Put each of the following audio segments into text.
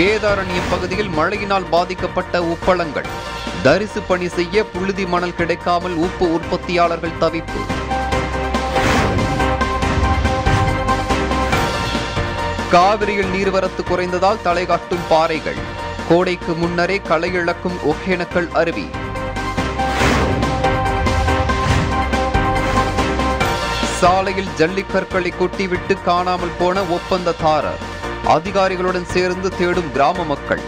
வேதாரண்யம் பகுதியில் மழையினால் பாதிக்கப்பட்ட உப்பளங்கள். தரிசு பணி செய்ய புழுதி மணல் கிடைக்காமல் உப்பு உற்பத்தியாளர்கள் தவிப்பு. காவிரியில் நீர்வரத்து குறைந்ததால் தலைகாட்டும் பாறைகள். கோடைக்கு முன்னரே களை இழக்கும் ஒகேனக்கல் அருவி. சாலையில் ஜல்லிக்கற்களை கொட்டிவிட்டு காணாமல் போன ஒப்பந்ததாரர். அதிகாரிகளுடன் சேர்ந்து தேடும் கிராம மக்கள்.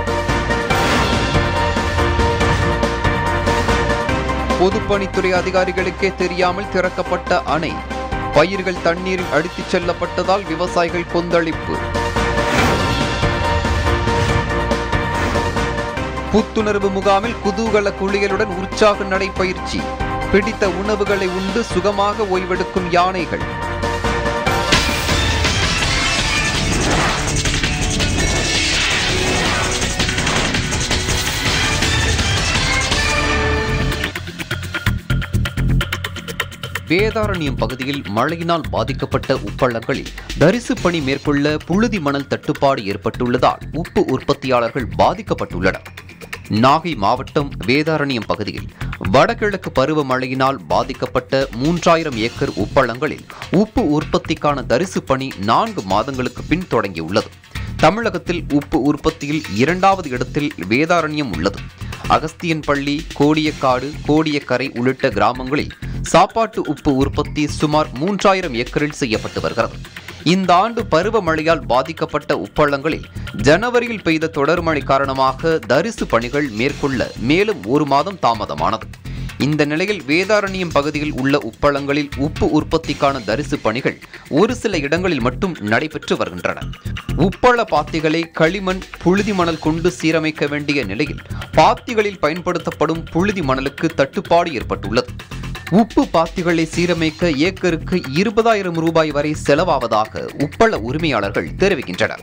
பொதுப்பணித்துறை அதிகாரிகளுக்கே தெரியாமல் திறக்கப்பட்ட அணை. பயிர்கள் தண்ணீரில் அடித்துச் செல்லப்பட்டதால் விவசாயிகள் கொந்தளிப்பு. புத்துணர்வு முகாமில் குதூகல குளியலுடன் உற்சாக நடைபயிற்சி. பிடித்த உணவுகளை உண்டு சுகமாக ஓய்வெடுக்கும் யானைகள். வேதாரண்யம் பகுதியில் மழையினால் பாதிக்கப்பட்ட உப்பளங்களில் தரிசு பணி மேற்கொள்ள புழுதி மணல் தட்டுப்பாடு ஏற்பட்டுள்ளதால் உப்பு உற்பத்தியாளர்கள் பாதிக்கப்பட்டுள்ளனர். நாகை மாவட்டம் வேதாரண்யம் பகுதியில் வடகிழக்கு பருவமழையினால் பாதிக்கப்பட்ட 3000 ஏக்கர் உப்பளங்களில் உப்பு உற்பத்திக்கான தரிசு பணி 4 மாதங்களுக்கு பின் தொடங்கியுள்ளது. தமிழகத்தில் உப்பு உற்பத்தியில் 2வது இடத்தில் வேதாரண்யம் உள்ளது. அகஸ்தியன்பள்ளி, கோடியக்காடு, கோடியக்கரை உள்ளிட்ட கிராமங்களில் சாப்பாட்டு உப்பு உற்பத்தி சுமார் 3000 ஏக்கரில் செய்யப்பட்டு வருகிறது. இந்த ஆண்டு பருவமழையால் பாதிக்கப்பட்ட உப்பளங்களில் ஜனவரியில் பெய்த தொடர் மழை காரணமாக தரிசு பணிகள் மேற்கொள்ள மேலும் 1 மாதம் தாமதமானது. இந்த நிலையில் வேதாரண்யம் பகுதியில் உள்ள உப்பளங்களில் உப்பு உற்பத்திக்கான தரிசு பணிகள் ஒரு சில இடங்களில் மட்டும் நடைபெற்று வருகின்றன. உப்பள பாத்திகளை களிமண், புழுதி மணல் கொண்டு சீரமைக்க வேண்டிய நிலையில் பாத்திகளில் பயன்படுத்தப்படும் புழுதி மணலுக்கு தட்டுப்பாடு ஏற்பட்டுள்ளது. உப்பு பாத்திகளை சீரமைக்க ஏக்கருக்கு 20,000 ரூபாய் வரை செலவாவதாக உப்பள உரிமையாளர்கள் தெரிவிக்கின்றனர்.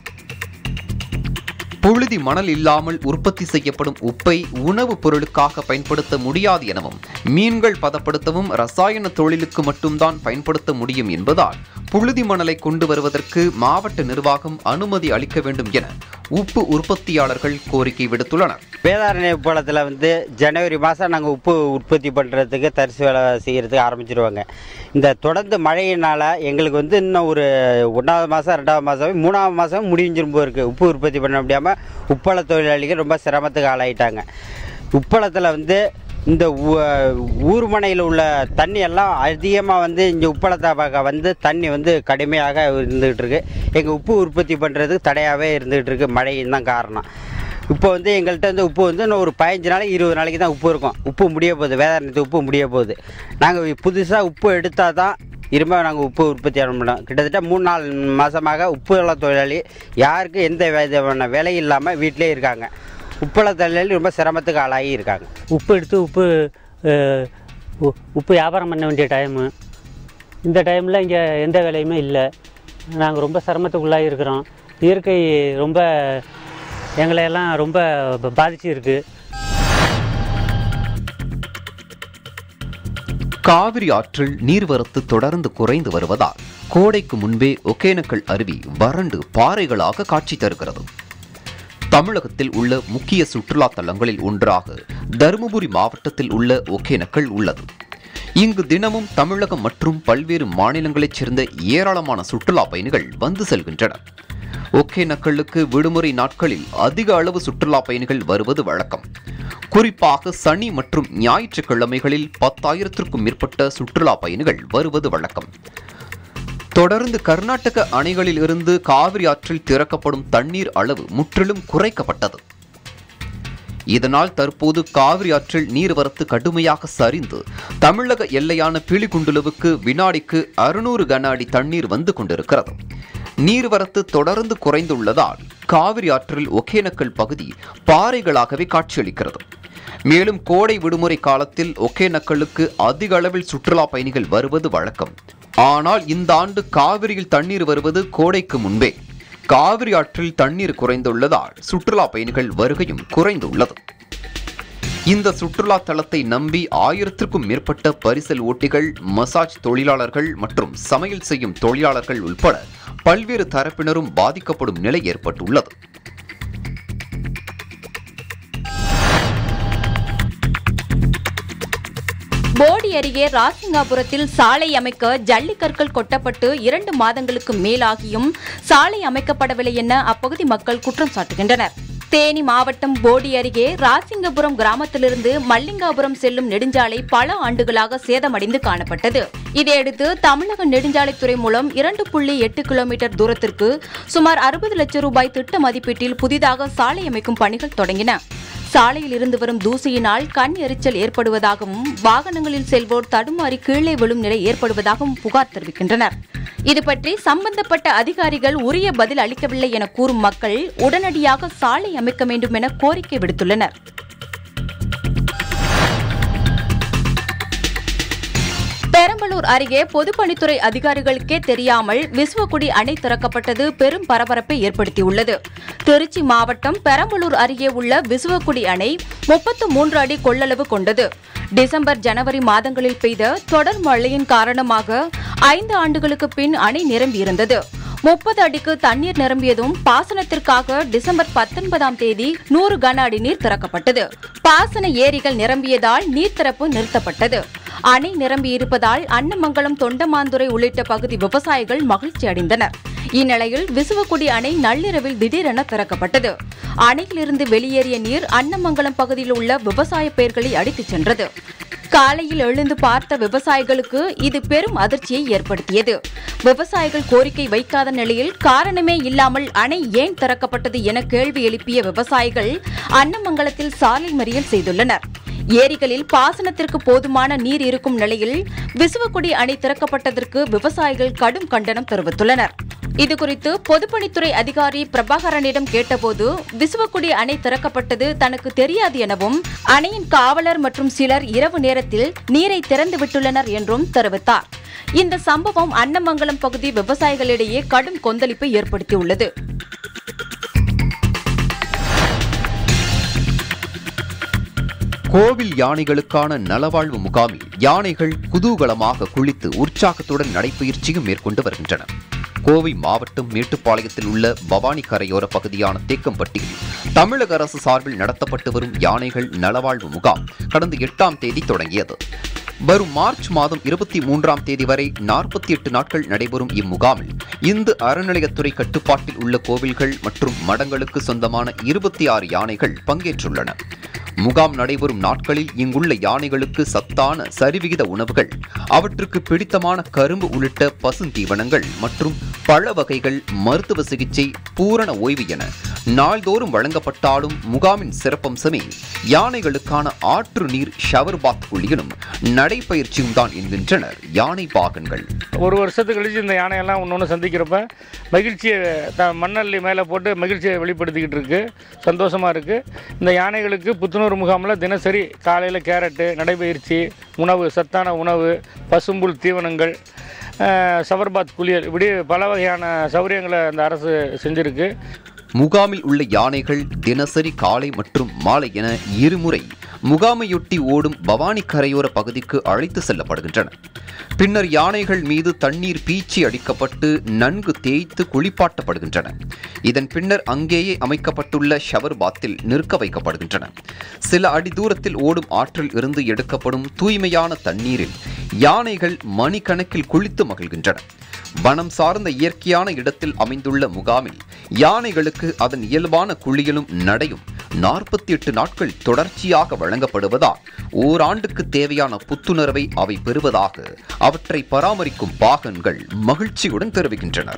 புழுதி மணல் இல்லாமல் உற்பத்தி செய்யப்படும் உப்பை உணவுப் பொருளுக்காக பயன்படுத்த முடியாது எனவும், மீன்கள் பதப்படுத்தவும் ரசாயன தொழிலுக்கு மட்டும்தான் பயன்படுத்த முடியும் என்பதால் புழுதி மணலை கொண்டு வருவதற்கு மாவட்ட நிர்வாகம் அனுமதி அளிக்க வேண்டும் என உப்பு உற்பத்தியாளர்கள் கோரிக்கை விடுத்துள்ளனர். வேதாரண்ய உப்பளத்தில் ஜனவரி மாதம் நாங்கள் உப்பு உற்பத்தி பண்ணுறதுக்கு தரிசு வேலை செய்கிறதுக்கு ஆரம்பிச்சிருவாங்க. இந்த தொடர்ந்து மழையினால் எங்களுக்கு இன்னும் ஒரு 1வது மாதம், 2வது மாதம், 3வது மாதம் முடிஞ்சிரும் போயிருக்கு. உப்பு உற்பத்தி பண்ண முடியாமல் உப்பள தொழிலாளிகள் ரொம்ப சிரமத்துக்கு ஆளாயிட்டாங்க. உப்பளத்தில் இந்த ஊர்மனையில் உள்ள தண்ணி எல்லாம் அதிகமாக இங்கே உப்பளத்தை தண்ணி கடுமையாக இருந்துகிட்டு இருக்கு. எங்கள் உப்பு உற்பத்தி பண்ணுறதுக்கு தடையாகவே இருந்துகிட்டு இருக்கு. மழையும் தான் காரணம். இப்போ எங்கள்கிட்ட உப்பு இன்னும் ஒரு 15 நாளைக்கு 20 நாளைக்கு தான் உப்பு இருக்கும். உப்பு முடிய போகுது, வேதாரண்யத்துக்கு உப்பு முடிய போகுது. நாங்கள் புதுசாக உப்பு எடுத்தால் தான் இரும்ப நாங்கள் உப்பு உற்பத்தி பண்ண முடியும். கிட்டத்தட்ட 3-4 மாதமாக உப்புள தொழிலாளி யாருக்கும் எந்த விதமான வேலை இல்லாமல் வீட்டிலே இருக்காங்க. உப்பள தொழிலாளி ரொம்ப சிரமத்துக்கு ஆளாகி இருக்காங்க. உப்பு எடுத்து உப்பு வியாபாரம் பண்ண வேண்டிய டைமு. இந்த டைமில் இங்கே எந்த வேலையுமே இல்லை. நாங்கள் ரொம்ப சிரமத்துக்குள்ளாகி இருக்கிறோம். இயற்கை ரொம்ப எங்களையெல்லாம் ரொம்ப பாதிச்சு இருக்கு. காவிரி ஆற்றில் நீர்வரத்து தொடர்ந்து குறைந்து வருவதால் கோடைக்கு முன்பே ஒகேனக்கல் அருவி வறண்டு பாறைகளாக காட்சி தருகிறது. தமிழகத்தில் உள்ள முக்கிய சுற்றுலா தலங்களில் ஒன்றாக தருமபுரி மாவட்டத்தில் உள்ள ஒகேனக்கல் உள்ளது. இங்கு தினமும் தமிழகம் மற்றும் பல்வேறு மாநிலங்களைச் சேர்ந்த ஏராளமான சுற்றுலா பயணிகள் வந்து செல்கின்றனர். ஒகேனக்கல்லுக்கு விடுமுறை நாட்களில் அதிக அளவு சுற்றுலா பயணிகள் வருவது வழக்கம். குறிப்பாக சனி மற்றும் ஞாயிற்றுக்கிழமைகளில் 10,000க்கும் மேற்பட்ட சுற்றுலா பயணிகள் வருவது வழக்கம். தொடர்ந்து கர்நாடக அணைகளில் இருந்து காவிரி ஆற்றில் திறக்கப்படும் தண்ணீர் அளவு முற்றிலும் குறைக்கப்பட்டது. இதனால் தற்போது காவிரி ஆற்றில் நீர்வரத்து கடுமையாக சரிந்து தமிழக எல்லையான பிலிகுண்டுலுவுக்கு வினாடிக்கு 600 கன அடி தண்ணீர் வந்து கொண்டிருக்கிறது. நீர்வரத்து தொடர்ந்து குறைந்துள்ளதால் காவிரி ஆற்றில் ஒகேனக்கல் பகுதி பாறைகளாகவே காட்சியளிக்கிறது. மேலும் கோடை விடுமுறை காலத்தில் ஒகேனக்கலுக்கு அதிக அளவில் சுற்றுலா பயணிகள் வருவது வழக்கம். ஆனால் இந்த ஆண்டு காவிரியில் தண்ணீர் வருவது கோடைக்கு முன்பே. காவிரி ஆற்றில் தண்ணீர் குறைந்துள்ளதால் சுற்றுலா பயணிகள் வருகையும் குறைந்துள்ளது. இந்த சுற்றுலா தலத்தை நம்பி 1000க்கும் மேற்பட்ட பரிசல் ஓட்டிகள், மசாஜ் தொழிலாளர்கள் மற்றும் சமையல் செய்யும் தொழிலாளர்கள் உட்பட பல்வேறு தரப்பினரும் பாதிக்கப்படும் நிலை ஏற்பட்டுள்ளது. போடி அருகே ராசிங்காபுரத்தில் சாலை அமைக்க ஜல்லிக்கற்கள் கொட்டப்பட்டு 2 மாதங்களுக்கு மேலாகியும் சாலை அமைக்கப்படவில்லை என அப்பகுதி மக்கள் குற்றம் சாட்டுகின்றனர். தேனி மாவட்டம் போடி அருகே ராசிங்கபுரம் கிராமத்திலிருந்து மல்லிங்காபுரம் செல்லும் நெடுஞ்சாலை பல ஆண்டுகளாக சேதமடைந்து காணப்பட்டது. இதையடுத்து தமிழக நெடுஞ்சாலைத்துறை மூலம் 2.8 கிலோமீட்டர் தூரத்திற்கு சுமார் 60 லட்சம் ரூபாய் திட்ட மதிப்பீட்டில் புதிதாக சாலை அமைக்கும் பணிகள் தொடங்கின. சாலையில் இருந்து வரும் தூசியினால் கண் எரிச்சல் ஏற்படுவதாகவும் வாகனங்களில் செல்வோர் தடுமாறி கீழே விழும் நிலை ஏற்படுவதாகவும் புகார் தெரிவிக்கின்றனர். இதுபற்றி சம்பந்தப்பட்ட அதிகாரிகள் உரிய பதில் அளிக்கவில்லை என கூறும் மக்கள் உடனடியாக சாலை அமைக்க வேண்டும் என கோரிக்கை விடுத்துள்ளனர். பெரம்பலூர் அருகே பொதுப்பணித்துறை அதிகாரிகளுக்கே தெரியாமல் விசுவக்குடி அணை திறக்கப்பட்டது பெரும் பரபரப்பை ஏற்படுத்தியுள்ளது. திருச்சி மாவட்டம் பெரம்பலூர் அருகே உள்ள விசுவக்குடி அணை 33 அடி கொள்ளளவு கொண்டது. டிசம்பர் ஜனவரி மாதங்களில் பெய்த தொடர் மழையின் காரணமாக 5 ஆண்டுகளுக்கு பின் அணை நிரம்பியிருந்தது. 30 அடிக்கு தண்ணீர் நிரம்பியதும் பாசனத்திற்காக டிசம்பர் 19ஆம் தேதி 100 கன அடி நீர் திறக்கப்பட்டது. பாசன ஏரிகள் நிரம்பியதால் நீர் திறப்பு நிறுத்தப்பட்டது. அணை நிரம்பியிருப்பதால் அன்னமங்கலம், தொண்டமாந்துறை உள்ளிட்ட பகுதி விவசாயிகள் மகிழ்ச்சி அடைந்தனர். இந்நிலையில் விசுவக்குடி அணை நள்ளிரவில் திடீரென திறக்கப்பட்டது. அணையிலிருந்து வெளியேறிய நீர் அன்னமங்கலம் பகுதியில் உள்ள விவசாய பயிர்களை அடித்துச் சென்றது. காலையில் எழுந்து பார்த்த விவசாயிகளுக்கு இது பெரும் அதிர்ச்சியை ஏற்படுத்தியது. விவசாயிகள் கோரிக்கை வைக்காத நிலையில் காரணமே இல்லாமல் அணை ஏன் திறக்கப்பட்டது என கேள்வி எழுப்பிய விவசாயிகள் அன்னமங்கலத்தில் சாலை மறியல் செய்துள்ளனர். ஏரிகளில் பாசனத்திற்கு போதுமான நீர் இருக்கும் நிலையில் விசுவக்குடி அணை திறக்கப்பட்டதற்கு விவசாயிகள் கடும் கண்டனம் தெரிவித்துள்ளனர். இதுகுறித்து பொதுப்பணித்துறை அதிகாரி பிரபாகரனிடம் கேட்டபோது விசுவக்குடி அணை திறக்கப்பட்டது தனக்கு தெரியாது எனவும் அணையின் காவலர் மற்றும் சிலர் இரவு நேரத்தில் நீரை திறந்து விட்டுள்ளனர் என்றும் தெரிவித்தார். இந்த சம்பவம் அன்னமங்கலம் பகுதி விவசாயிகளிடையே கடும் கொந்தளிப்பை ஏற்படுத்தியுள்ளது. கோவில் யானைகளுக்கான நலவாழ்வு முகாமில் யானைகள் குதூகலமாக குளித்து உற்சாகத்துடன் நடைபயிற்சியும் மேற்கொண்டு வருகின்றன. கோவை மாவட்டம் மேட்டுப்பாளையத்தில் உள்ள பவானி கரையோர பகுதியான தேக்கம்பட்டியில் தமிழக அரசு சார்பில் நடத்தப்பட்டு வரும் யானைகள் நலவாழ்வு முகாம் கடந்த 8ஆம் தேதி தொடங்கியது. வரும் மார்ச் மாதம் 23ஆம் தேதி வரை 48 நாட்கள் நடைபெறும் இம்முகாமில் இந்து அறநிலையத்துறை கட்டுப்பாட்டில் உள்ள கோவில்கள் மற்றும் மடங்களுக்கு சொந்தமான 26 யானைகள் பங்கேற்றுள்ளன. முகாம் நடைபெறும் நாட்களில் இங்குள்ள யானைகளுக்கு சத்தான சரிவிகித உணவுகள், அவற்றுக்கு பிடித்தமான கரும்பு உள்ளிட்ட பசுந்தீவனங்கள் மற்றும் பழ வகைகள், மருத்துவ சிகிச்சை, பூரண ஓய்வு என நாள்தோறும் வழங்கப்பட்டாலும் முகாமின் சிறப்பம்சமே யானைகளுக்கான ஆற்று நீர் ஷவர் பாத் குளியலும் நடைபயிற்சியும் தான் என்கின்றனர் யானை பாகன்கள். ஒரு வருஷத்துக்கு கழிச்சு இந்த யானையெல்லாம் ஒன்று சந்திக்கிறப்ப மகிழ்ச்சியை மண்ணள்ளி மேலே போட்டு மகிழ்ச்சியை வெளிப்படுத்திக்கிட்டு இருக்கு. சந்தோஷமாக இருக்குது. இந்த யானைகளுக்கு புத்துணர்வு முகாமில் தினசரி காலையில் கேரட்டு, நடைபயிற்சி, உணவு, சத்தான உணவு, பசும்புல் தீவனங்கள், சவர்பாத் குளியல், இப்படி பல வகையான சௌகரியங்களை அந்த அரசு செஞ்சுருக்கு. முகாமில் உள்ள யானைகள் தினசரி காலை மற்றும் மாலை என இருமுறை முகாமையொட்டி ஓடும் பவானி கரையோர பகுதிக்கு அழைத்து செல்லப்படுகின்றன. பின்னர் யானைகள் மீது தண்ணீர் பீச்சி அடிக்கப்பட்டு நன்கு தேய்த்து குளிப்பாட்டப்படுகின்றன. இதன் பின்னர் அங்கேயே அமைக்கப்பட்டுள்ள ஷவர் பாத்தில் நிற்க வைக்கப்படுகின்றன. சில அடி தூரத்தில் ஓடும் ஆற்றில் இருந்து எடுக்கப்படும் தூய்மையான தண்ணீரில் யானைகள் மணிக்கணக்கில் குளித்து மகிழ்கின்றன. வனம் சார்ந்த இயற்கையான இடத்தில் அமைந்துள்ள முகாமில் யானைகளுக்கு அதன் இயல்பான குளியலும் நடையும் 48 நாட்கள் தொடர்ச்சியாக வழங்கப்படுவதால் ஓராண்டுக்கு தேவையான புத்துணர்வை அவை பெறுவதாக அவற்றை பராமரிக்கும் பாகன்கள் மகிழ்ச்சியுடன் தெரிவிக்கின்றனர்.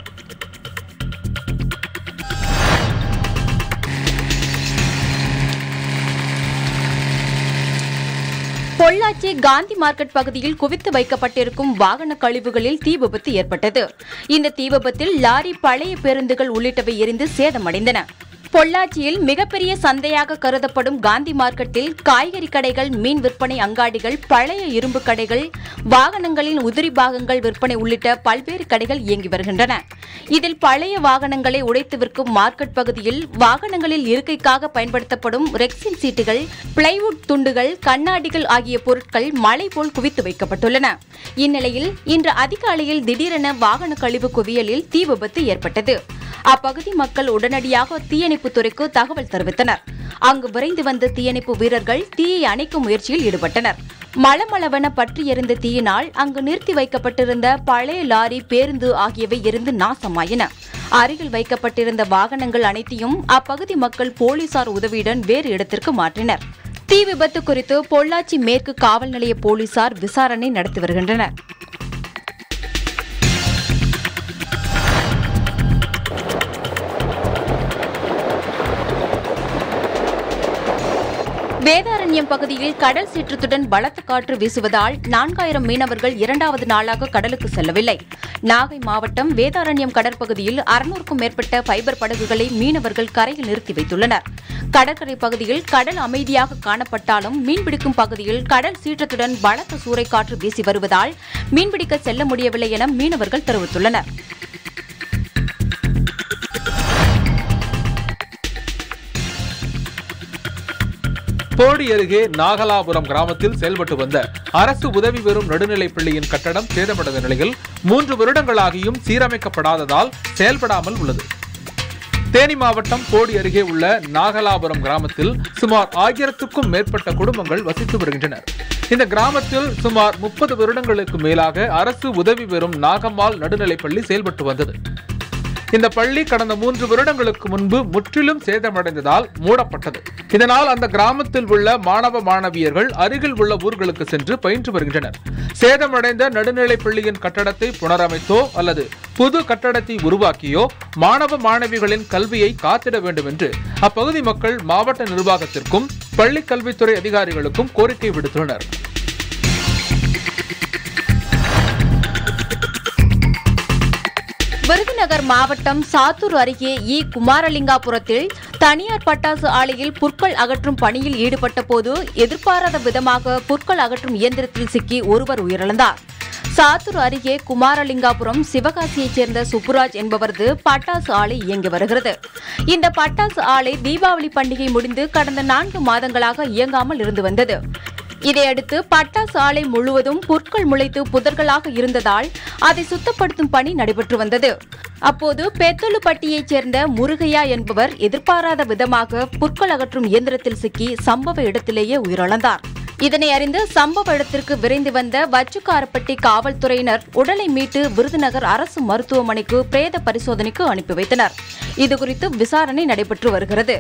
பொள்ளாச்சி காந்தி மார்க்கெட் பகுதியில் குவித்து வைக்கப்பட்டிருக்கும் வாகன கழிவுகளில் தீ விபத்து ஏற்பட்டது. இந்த தீ விபத்தில் லாரி, பழைய பேருந்துகள் உள்ளிட்டவை எரிந்து சேதமடைந்தன. பொள்ளாச்சியில் மிகப்பெரிய சந்தையாக கருதப்படும் காந்தி மார்க்கெட்டில் காய்கறி கடைகள், மீன் விற்பனை அங்காடிகள், பழைய இரும்பு கடைகள், வாகனங்களின் உதிரி பாகங்கள் விற்பனை உள்ளிட்ட பல்வேறு கடைகள் இயங்கி வருகின்றன. இதில் பழைய வாகனங்களை உடைத்து விற்கும் மார்க்கெட் பகுதியில் வாகனங்களில் இருக்கைக்காக பயன்படுத்தப்படும் ரெக்சின் சீட்டுகள், பிளைவுட் துண்டுகள், கண்ணாடிகள் ஆகிய பொருட்கள் மலை போல் குவித்து வைக்கப்பட்டுள்ளன. இந்நிலையில் இன்று அதிகாலையில் திடீரென வாகன கழிவு குவியலில் தீ விபத்து ஏற்பட்டது. அப்பகுதி மக்கள் உடனடியாக தீயணைப்பு துறைக்கு தகவல் தெரிவித்தனர். அங்கு விரைந்து வந்த தீயணைப்பு வீரர்கள் தீயை அணைக்கும் முயற்சியில் ஈடுபட்டனர். மளமளவென பற்றி எரிந்த தீயினால் அங்கு நிறுத்தி வைக்கப்பட்டிருந்த பழைய லாரி, பேருந்து ஆகியவை எரிந்து நாசமாயின. அருகில் வைக்கப்பட்டிருந்த வாகனங்கள் அனைத்தையும் அப்பகுதி மக்கள் போலீசார் உதவியுடன் வேறு இடத்திற்கு மாற்றினர். தீ விபத்து குறித்து பொள்ளாச்சி மேற்கு காவல் நிலைய போலீசார் விசாரணை நடத்தி வருகின்றனர். வேதாரண்யம் பகுதியில் கடல் சீற்றத்துடன் பலத்த காற்று வீசுவதால் 4000 மீனவர்கள் 2வது நாளாக கடலுக்கு செல்லவில்லை. நாகை மாவட்டம் வேதாரண்யம் கடற்பகுதியில் 600க்கும் மேற்பட்ட ஃபைபர் படகுகளை மீனவர்கள் கரையில் நிறுத்தி வைத்துள்ளனர். கடற்கரை பகுதியில் கடல் அமைதியாக காணப்பட்டாலும் மீன்பிடிக்கும் பகுதியில் கடல் சீற்றத்துடன் பலத்த சூறைக்காற்று வீசி வருவதால் மீன்பிடிக்க செல்ல முடியவில்லை என மீனவர்கள் தெரிவித்துள்ளனர். போடி அருகே நாகலாபுரம் கிராமத்தில் செயல்பட்டு வந்த அரசு உதவி பெறும் நடுநிலைப் பள்ளியின் கட்டடம் சேதமடைந்த நிலையில் 3 வருடங்களாகியும் சீரமைக்கப்படாததால் செயல்படாமல் உள்ளது. தேனி மாவட்டம் போடி அருகே உள்ள நாகலாபுரம் கிராமத்தில் சுமார் 1000க்கும் மேற்பட்ட குடும்பங்கள் வசித்து வருகின்றனர். இந்த கிராமத்தில் சுமார் 30 வருடங்களுக்கு மேலாக அரசு உதவி பெறும் நாகம்மாள் நடுநிலைப்பள்ளி செயல்பட்டு வந்தது. இந்த பள்ளி கடந்த 3 வருடங்களுக்கு முன்பு முற்றிலும் சேதமடைந்ததால் மூடப்பட்டது. இதனால் அந்த கிராமத்தில் உள்ள மாணவ மாணவியர்கள் அருகில் உள்ள ஊர்களுக்கு சென்று பயின்று வருகின்றனர். சேதமடைந்த நடுநிலைப் பள்ளியின் கட்டடத்தை புனரமைத்தோ அல்லது புது கட்டடத்தை உருவாக்கியோ மாணவ மாணவிகளின் கல்வியை காத்திட வேண்டும் என்று அப்பகுதி மக்கள் மாவட்ட நிர்வாகத்திற்கும் பள்ளி கல்வித்துறை அதிகாரிகளுக்கும் கோரிக்கை விடுத்துள்ளனர். விருதுநகர் மாவட்டம் சாத்தூர் அருகே குமாரலிங்காபுரத்தில் தனியார் பட்டாசு ஆலையில் புற்கள் அகற்றும் பணியில் ஈடுபட்ட போது எதிர்பாராத விதமாக புற்கள் அகற்றும் இயந்திரத்தில் சிக்கி ஒருவர் உயிரிழந்தார். சாத்தூர் அருகே குமாரலிங்காபுரம் சிவகாசியைச் சேர்ந்த சுப்புராஜ் என்பவரது பட்டாசு ஆலை இயங்கி வருகிறது. இந்த பட்டாசு ஆலை தீபாவளி பண்டிகை முடிந்து கடந்த 4 மாதங்களாக இயங்காமல் இருந்து வந்தது. இதையடுத்து பட்டாசு ஆலை முழுவதும் புற்கள் முளைத்து புதர்களாக இருந்ததால் அதை சுத்தப்படுத்தும் பணி நடைபெற்று வந்தது. அப்போது பெத்தலுப்பட்டியைச் சேர்ந்த முருகையா என்பவர் எதிர்பாராத விதமாக புற்கள் அகற்றும் இயந்திரத்தில் சிக்கி சம்பவ இடத்திலேயே உயிரிழந்தார். இதனை அறிந்து சம்பவ இடத்திற்கு விரைந்து வந்த வச்சுக்காரப்பட்டி காவல்துறையினர் உடலை மீட்டு விருதுநகர் அரசு மருத்துவமனைக்கு பிரேத பரிசோதனைக்கு அனுப்பி வைத்தனர். இதுகுறித்து விசாரணை நடைபெற்று வருகிறது.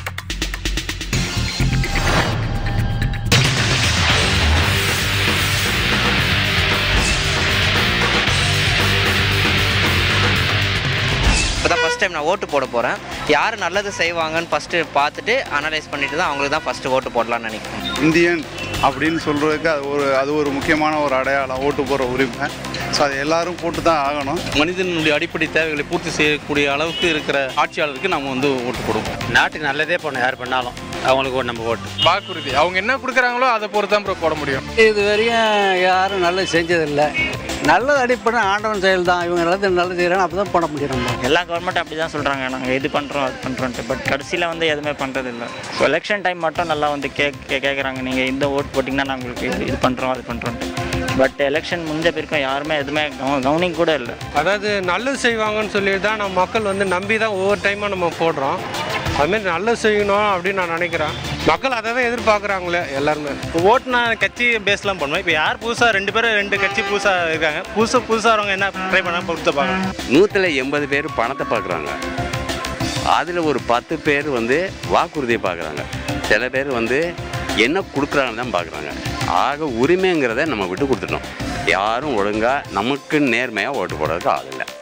ஃபஸ்ட் டைம் நான் ஓட்டு போட போகிறேன். யார் நல்லது செய்வாங்கன்னு ஃபஸ்ட்டு பார்த்துட்டு அனலைஸ் பண்ணிட்டு தான் அவங்களுக்கு தான் ஃபஸ்ட்டு ஓட்டு போடலான்னு நினைக்கிறேன். இந்தியன் அப்படின்னு சொல்கிறதுக்கு அது ஒரு முக்கியமான ஒரு அடையாளம், ஓட்டு போடுற உரிமை. ஸோ அது எல்லாரும் போட்டு தான் ஆகணும். மனிதனுடைய அடிப்படை தேவைகளை பூர்த்தி செய்யக்கூடிய அளவுக்கு இருக்கிற ஆட்சியாளருக்கு நம்ம ஓட்டு போடுவோம். நாட்டுக்கு நல்லதே பண்ண யார் பண்ணாலும் அவங்களுக்கு நம்ம ஓட்டு வாக்குறுதி அவங்க என்ன கொடுக்குறாங்களோ அதை பொறுத்து தான் போட முடியும். இது வரையும் யாரும் நல்லது செஞ்சதில்லை. நல்லது அடிப்படை ஆண்டவன் செயல் தான். இவங்க நல்லது செய்கிறாங்க, அப்போ தான் பண்ண முடியும். எல்லா கவர்மெண்ட் அப்படி தான் சொல்கிறாங்க, நாங்கள் இது பண்ணுறோம் அது பண்ணுறோன்ட்டு. பட் கடைசியில் எதுவுமே பண்ணுறதில்லை. ஸோ எலெக்ஷன் டைம் மட்டும் நல்லா கேட்குறாங்க, நீங்கள் இந்த ஓட்டு போட்டிங்கன்னா நான் உங்களுக்கு இது பண்ணுறோம் அது பண்ணுறோன்ட்டு. பட் எலெக்ஷன் முடிஞ்ச பிறக்கும் யாருமே எதுவுமே கவனிங் கூட இல்லை. அதாவது நல்லது செய்வாங்கன்னு சொல்லி தான் நம்ம மக்கள் நம்பி தான் ஒவ்வொரு டைமாக நம்ம போடுறோம். அதுமாரி நல்லது செய்யணும் அப்படின்னு நான் நினைக்கிறேன். மக்கள் அதை தான் எதிர்பார்க்குறாங்களே எல்லாருமே. ஓட்டு நான் கட்சி பேஸ்லாம் பண்ணுவேன். இப்போ யார் புதுசாக 2 பேர் 2 கட்சி புதுசாக இருக்காங்க, புதுசாக வரவங்க என்ன ட்ரை பண்ணால் பொறுத்து பார்க்குறாங்க. 180 பேர் பணத்தை பார்க்குறாங்க. அதில் ஒரு 10 பேர் வாக்குறுதியை பார்க்குறாங்க. சில பேர் என்ன கொடுக்குறாங்கன்னு தான் பார்க்குறாங்க. ஆக உரிமைங்கிறத நம்ம விட்டு கொடுத்துட்டோம். யாரும் ஒழுங்காக நமக்கு நேர்மையாக ஓட்டு போடுறதுக்கு ஆள் இல்லை.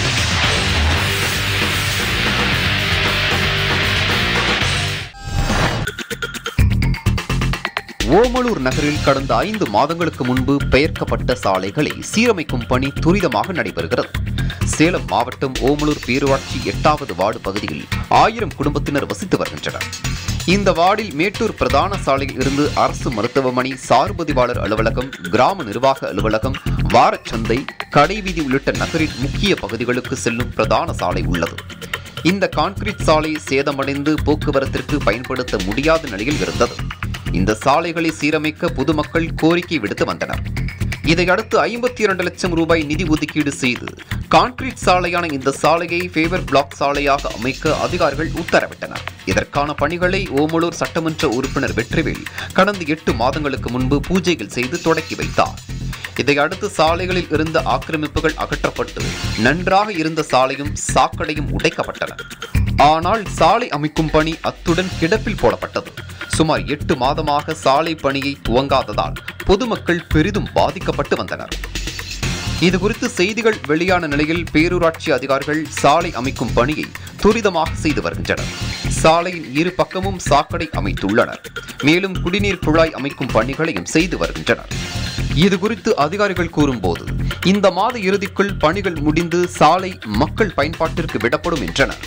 ஓமலூர் நகரில் கடந்த 5 மாதங்களுக்கு முன்பு பெயர்க்கப்பட்ட சாலைகளை சீரமைக்கும் பணி துரிதமாக நடைபெறுகிறது. சேலம் மாவட்டம் ஓமலூர் பேரூராட்சி 8வது வார்டு பகுதியில் 1000 குடும்பத்தினர் வசித்து வருகின்றனர். இந்த வார்டில் மேட்டூர் பிரதான சாலையில் இருந்து அரசு மருத்துவமனை, சார்பதிவாளர் அலுவலகம், கிராம நிர்வாக அலுவலகம், வாரச்சந்தை, கடைவீதி உள்ளிட்ட நகரின் முக்கிய பகுதிகளுக்கு செல்லும் பிரதான சாலை உள்ளது. இந்த கான்கிரீட் சாலை சேதமடைந்து போக்குவரத்திற்கு பயன்படுத்த முடியாத நிலையில் இருந்தது. இந்த சாலைகளை சீரமைக்க பொதுமக்கள் கோரிக்கை விடுத்து வந்தனர். இதையடுத்து 52 லட்சம் ரூபாய் நிதி ஒதுக்கீடு செய்து கான்கிரீட் சாலையான இந்த சாலையை ஃபேவர் பிளாக் சாலையாக அமைக்க அதிகாரிகள் உத்தரவிட்டனர். இதற்கான பணிகளை ஓமலூர் சட்டமன்ற உறுப்பினர் வெற்றிவேல் கடந்த 8 மாதங்களுக்கு முன்பு பூஜைகள் செய்து தொடக்கி வைத்தார். இதையடுத்து சாலைகளில் இருந்த ஆக்கிரமிப்புகள் அகற்றப்பட்டு நன்றாக இருந்த சாலையும் சாக்கடையும் உடைக்கப்பட்டன. ஆனால் சாலை அமைக்கும் பணி அத்துடன் கிடப்பில் போடப்பட்டது. சுமார் 8 மாதமாக சாலை பணியை துவங்காததால் பொதுமக்கள் பெரிதும் பாதிக்கப்பட்டு வந்தனர். இதுகுறித்து செய்திகள் வெளியான நிலையில் பேரூராட்சி அதிகாரிகள் சாலை அமைக்கும் பணியை துரிதமாக செய்து வருகின்றனர். சாலையின் இரு பக்கமும் சாக்கடை அமைத்துள்ளனர். மேலும் குடிநீர் குழாய் அமைக்கும் பணிகளையும் செய்து வருகின்றனர். இதுகுறித்து அதிகாரிகள் கூறும்போது இந்த மாத இறுதிக்குள் பணிகள் முடிந்து சாலை மக்கள் பயன்பாட்டிற்கு விடப்படும் என்றனர்.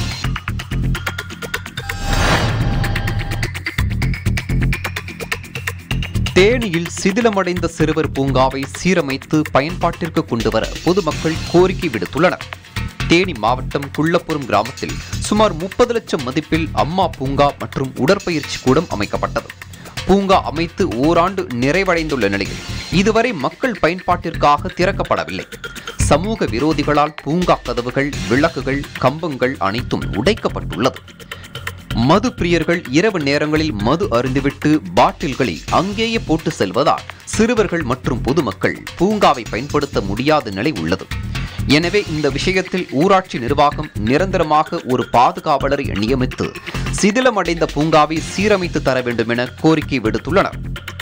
தேனியில் சிதிலமடைந்த சிறுவர் பூங்காவை சீரமைத்து பயன்பாட்டிற்கு கொண்டுவர பொதுமக்கள் கோரிக்கை விடுத்துள்ளனர். தேனி மாவட்டம் குள்ளப்புறம் கிராமத்தில் சுமார் 30 லட்சம் மதிப்பில் அம்மா பூங்கா மற்றும் உடற்பயிற்சி கூடம் அமைக்கப்பட்டது. பூங்கா அமைத்து ஓராண்டு நிறைவடைந்துள்ள நிலையில் இதுவரை மக்கள் பயன்பாட்டிற்காக திறக்கப்படவில்லை. சமூக விரோதிகளால் பூங்கா கதவுகள், விளக்குகள், கம்பங்கள் அனைத்தும் உடைக்கப்பட்டுள்ளது. மது பிரியர்கள் இரவு நேரங்களில் மது அருந்துவிட்டு பாட்டில்களை அங்கேயே போட்டு செல்வதால் சிறுவர்கள் மற்றும் பொதுமக்கள் பூங்காவை பயன்படுத்த முடியாத நிலை உள்ளது. எனவே இந்த விஷயத்தில் ஊராட்சி நிர்வாகம் நிரந்தரமாக ஒரு பாதுகாவலரை நியமித்து சிதிலமடைந்த பூங்காவை சீரமைத்து தர வேண்டும் என கோரிக்கை விடுத்துள்ளனர்.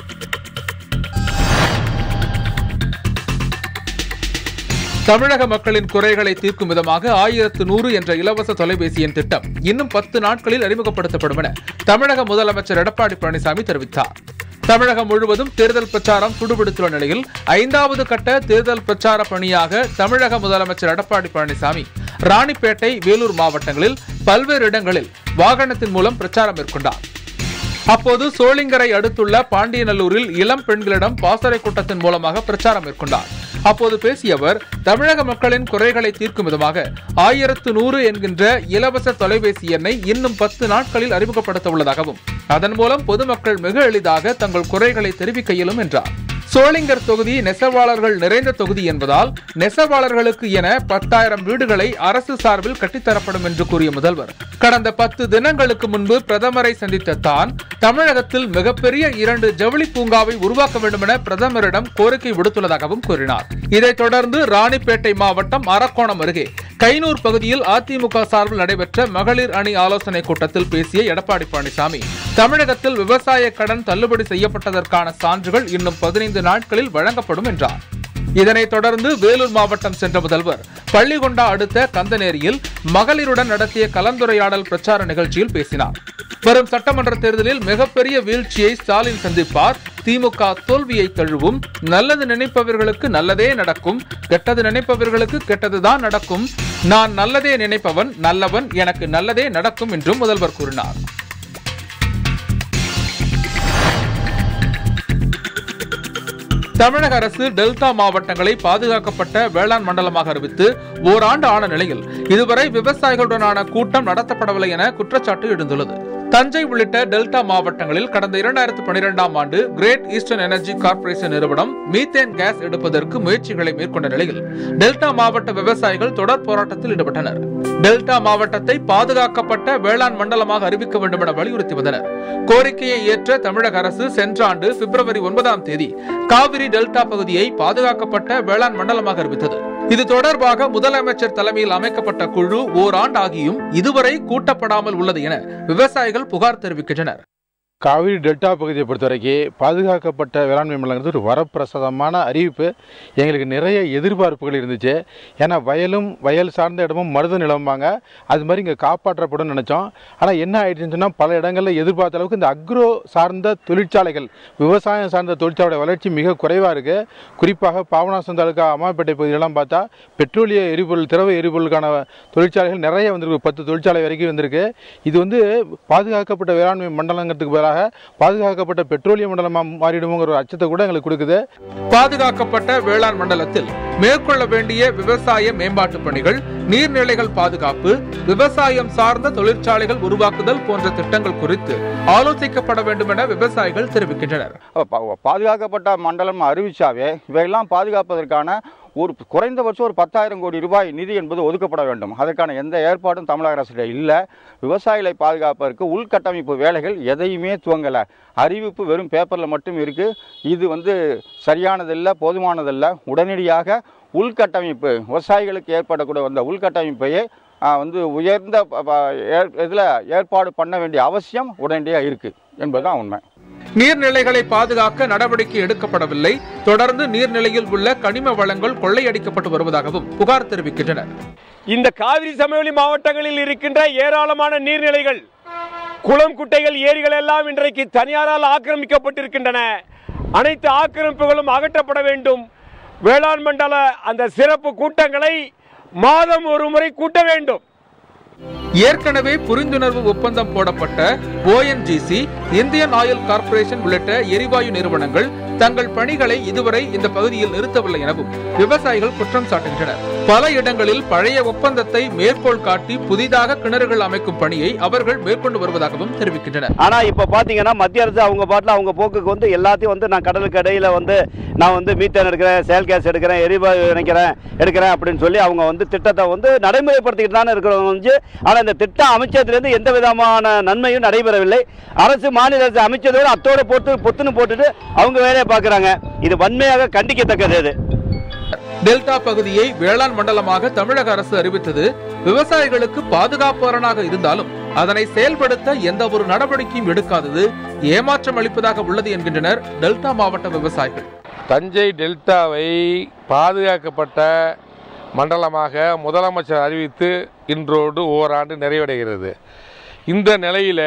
தமிழக மக்களின் குறைகளை தீர்க்கும் விதமாக 1100 என்ற இலவச தொலைபேசி எண் திட்டம் இன்னும் 10 நாட்களில் அறிமுகப்படுத்தப்படும் என தமிழக முதலமைச்சர் எடப்பாடி பழனிசாமி தெரிவித்தார். தமிழகம் முழுவதும் தேர்தல் பிரச்சாரம் துடுபிடித்துள்ள நிலையில் 5வது கட்ட தேர்தல் பிரச்சார பணியாக தமிழக முதலமைச்சர் எடப்பாடி பழனிசாமி ராணிப்பேட்டை, வேலூர் மாவட்டங்களில் பல்வேறு இடங்களில் வாகனத்தின் மூலம் பிரச்சாரம் மேற்கொண்டார். அப்போது சோளிங்கரை அடுத்துள்ள பாண்டியநல்லூரில் இளம் பெண்களிடம் பாசறை கூட்டத்தின் மூலமாக பிரச்சாரம் மேற்கொண்டார். அப்போது பேசிய அவர், தமிழக மக்களின் குறைகளை தீர்க்கும் விதமாக 1100 என்கின்ற இலவச தொலைபேசி எண்ணை இன்னும் 10 நாட்களில் அறிமுகப்படுத்த உள்ளதாகவும் அதன் மூலம் பொதுமக்கள் மிக எளிதாக தங்கள் குறைகளை தெரிவிக்க இயலும் என்றார். சோளிங்கர் தொகுதி நெசவாளர்கள் நிறைந்த தொகுதி என்பதால் நெசவாளர்களுக்கு என 10,000 வீடுகளை அரசு சார்பில் கட்டித்தரப்படும் என்று கூறிய முதல்வர், கடந்த 10 தினங்களுக்கு முன்பு பிரதமரை சந்தித்த தான் தமிழகத்தில் மிகப்பெரிய 2 ஜவுளி பூங்காவை உருவாக்க வேண்டும் என பிரதமரிடம் கோரிக்கை விடுத்துள்ளதாகவும் கூறினார். இதைத் தொடர்ந்து ராணிப்பேட்டை மாவட்டம் அரக்கோணம் அருகே கைனூர் பகுதியில் அதிமுக சார்பில் நடைபெற்ற மகளிர் அணி ஆலோசனை கூட்டத்தில் பேசிய எடப்பாடி பழனிசாமி, தமிழகத்தில் விவசாய கடன் தள்ளுபடி செய்யப்பட்டதற்கான சான்றுகள் இன்னும் 15 நாட்களில் வழங்கப்படும் என்றார். இதனைத் தொடர்ந்து வேலூர் மாவட்டம் சென்ற முதல்வர் பள்ளிகொண்டா அடுத்த கந்தநேரியில் மகளிருடன் நடத்திய கலந்துரையாடல் பிரச்சார நிகழ்ச்சியில் பேசினார். வரும் சட்டமன்ற தேர்தலில் மிகப்பெரிய வீழ்ச்சியை ஸ்டாலின் சந்திப்பார். திமுக தோல்வியை தழுவும். நல்லது நினைப்பவர்களுக்கு நல்லதே நடக்கும், கெட்டது நினைப்பவர்களுக்கு கெட்டதுதான் நடக்கும். நான் நல்லதே நினைப்பவன், நல்லவன், எனக்கு நல்லதே நடக்கும் என்றும் முதல்வர் கூறினார். தமிழக அரசு டெல்டா மாவட்டங்களை பாதுகாக்கப்பட்ட வேளாண் மண்டலமாக அறிவித்து ஓராண்டு ஆன நிலையில் இதுவரை விவசாயிகளுடனான கூட்டம் நடத்தப்படவில்லை என குற்றச்சாட்டு எழுந்துள்ளது. தஞ்சை உள்ளிட்ட டெல்டா மாவட்டங்களில் கடந்த 2012ஆம் ஆண்டு great eastern energy corporation methane மீத்தேன் கேஸ் எடுப்பதற்கு முயற்சிகளை மேற்கொண்ட நிலையில் டெல்டா மாவட்ட விவசாயிகள் தொடர் போராட்டத்தில் ஈடுபட்டனர். டெல்டா மாவட்டத்தை பாதுகாக்கப்பட்ட வேளாண் மண்டலமாக அறிவிக்க வேண்டும் என வலியுறுத்தி வந்தனர். கோரிக்கையை ஏற்ற தமிழக அரசு சென்ற ஆண்டு பிப்ரவரி 9ஆம் தேதி காவிரி டெல்டா பகுதியை பாதுகாக்கப்பட்ட வேளாண் மண்டலமாக அறிவித்தது. இது தொடர்பாக முதலமைச்சர் தலைமையில் அமைக்கப்பட்ட குழு ஓராண்டு ஆகியும் இதுவரை கூட்டப்படாமல் உள்ளது என விவசாயிகள் புகார் தெரிவிக்கின்றனர். காவிரி டெல்டா பகுதியை பொறுத்தவரைக்கும் பாதுகாக்கப்பட்ட வேளாண்மை மண்டலங்கிறது ஒரு வரப்பிரசாதமான அறிவிப்பு. எங்களுக்கு நிறைய எதிர்பார்ப்புகள் இருந்துச்சு. ஏன்னா வயல் சார்ந்த இடமும் மருத நிலம்பாங்க, அது மாதிரி இங்கே காப்பாற்றப்படும் நினச்சோம். ஆனால் என்ன ஆயிடுச்சுன்னு சொன்னால் பல இடங்களில் எதிர்பார்த்த அளவுக்கு இந்த அக்ரோ சார்ந்த தொழிற்சாலைகள், விவசாயம் சார்ந்த தொழிற்சாலை வளர்ச்சி மிக குறைவாக இருக்குது. குறிப்பாக பாபநாசம் தாலுக்கா அம்மாப்பேட்டை பகுதியிலலாம் பார்த்தா பெட்ரோலிய எரிபொருள், திரவ எரிபொருளுக்கான தொழிற்சாலைகள் நிறைய வந்திருக்கு. 10 தொழிற்சாலை வரைக்கும் வந்திருக்கு. இது பாதுகாக்கப்பட்ட வேளாண்மை மண்டலங்கிறதுக்கு பதிலாக பாதுகாக்கப்பட்ட பெட்ரோலிய மண்டலமாக மாறிடுமோங்கிற ஒரு அச்சத்தை கூட எங்களுக்கு கொடுக்குது. பாதுகாக்கப்பட்ட வேளாண் மண்டலத்தில் மேற்கொள்ள வேண்டிய விவசாய மேம்பாட்டு பணிகள், நீர்நிலைகள் பாதுகாப்பு, விவசாயம் சார்ந்த தொழிற்சாலைகள் உருவாக்குதல் போன்ற திட்டங்கள் குறித்து ஆலோசிக்கப்பட வேண்டும் என விவசாயிகள் தெரிவிக்கின்றனர். பாதுகாக்கப்பட்ட மண்டலம் அறிவிச்சாவே இவையெல்லாம் பாதுகாப்பதற்கான ஒரு குறைந்தபட்சம் ஒரு 10,000 கோடி ரூபாய் நிதி என்பது ஒதுக்கப்பட வேண்டும். அதற்கான எந்த ஏற்பாடும் தமிழக அரசு இல்லை. விவசாயிகளை பாதுகாப்பதற்கு உள்கட்டமைப்பு வேலைகள் எதையுமே துவங்கலை. அறிவிப்பு வெறும் பேப்பரில் மட்டும் இருக்குது. இது சரியானதில்லை, போதுமானதில்லை. உடனடியாக உள்கட்டமைப்பு விவசாயிகளுக்கு ஏற்படக்கூடிய அந்த உள்கட்டமைப்பையே உயர்ந்த இதில் ஏற்பாடு பண்ண வேண்டிய அவசியம் உடனடியாக இருக்குது என்பதுதான் உண்மை. நீர்நிலைகளை பாதுகாக்க நடவடிக்கை எடுக்கப்படவில்லை. தொடர்ந்து நீர்நிலையில் உள்ள கனிம வளங்கள் கொள்ளையடிக்கப்பட்டு வருவதாகவும் புகார் தெரிவிக்கின்றனர். இந்த காவிரி சமவெளி மாவட்டங்களில் இருக்கின்ற ஏராளமான நீர்நிலைகள், குளம், குட்டைகள், ஏரிகள் எல்லாம் இன்றைக்கு தனியாரால் ஆக்கிரமிக்கப்பட்டிருக்கின்றன. அனைத்து ஆக்கிரமிப்புகளும் அகற்றப்பட வேண்டும். வேளாண் மண்டல அந்த சிறப்பு கூட்டங்களை மாதம் ஒரு முறை கூட்ட வேண்டும். ஏற்கனவே புரிந்துணர்வு ஒப்பந்தம் போடப்பட்ட ONGC, இந்தியன் ஆயில் கார்ப்பரேஷன் உள்ளிட்ட எரிவாயு நிறுவனங்கள் தங்கள் பணிகளை இதுவரை இந்த பகுதியில் நிறுத்தவில்லை எனவும் விவசாயிகள் குற்றம் சாட்டுகின்றனர். பல இடங்களில் பழைய ஒப்பந்தத்தை மேற்கோள் காட்டி புதிதாக கிணறுகள் அமைக்கும் பணியை அவர்கள் மேற்கொண்டு வருவதாகவும் தெரிவிக்கின்றனர். ஆனா இப்ப பாத்தீங்கன்னா மத்திய அரசு அவங்க பாட்டுல அவங்க போக்குக்கு எல்லாத்தையும் நான் கடலுக்கு இடையில நான் மீத்தேன் எடுக்கிறேன், செயல் கேஸ் எடுக்கிறேன், எரிவாயு எடுக்கிறேன் அப்படின்னு சொல்லி அவங்க திட்டத்தை நடைமுறைப்படுத்திக்கிட்டு தானே இருக்கிறவங்க. ஆனா இந்த திட்டம் அமைச்சதுலேருந்து எந்த விதமான நன்மையும் நடைபெறவில்லை. அரசு மாநில அரசு அமைச்சதோடு அத்தோடு பொத்துன்னு போட்டுட்டு அவங்க வேலையை பார்க்குறாங்க. இது வன்மையாக கண்டிக்கத்தக்கது. டெல்டா பகுதியை வேளாண் மண்டலமாக தமிழக அரசு அறிவித்தது விவசாயிகளுக்கு பாதுகாப்பாளனாக இருந்தாலும் அதனை செயல்படுத்த எந்த ஒரு நடவடிக்கையும் எடுக்காதது ஏமாற்றம் அளிப்பதாக உள்ளது என்கின்றனர் டெல்டா மாவட்ட விவசாயிகள். தஞ்சை டெல்டாவை பாதுகாக்கப்பட்ட மண்டலமாக முதலமைச்சர் அறிவித்து இன்றோடு ஓராண்டு நிறைவடைகிறது. இந்த நிலையில்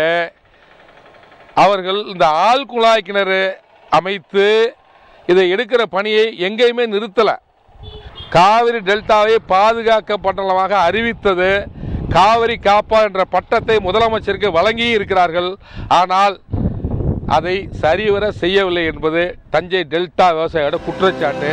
அவர்கள் இந்த ஆழ்குழாய் கிணறு அமைத்து இதை எடுக்கிற பணியை எங்கேயுமே நிறுத்தலை. காவிரி டெல்டாவை பாதுகாக்க மண்டலமாக அறிவித்தது, காவிரி காப்பா என்ற பட்டத்தை முதலமைச்சருக்கு வழங்கி இருக்கிறார்கள். ஆனால் அதை சரிவர செய்யவில்லை என்பது தஞ்சை டெல்டா விவசாயியோட குற்றச்சாட்டு.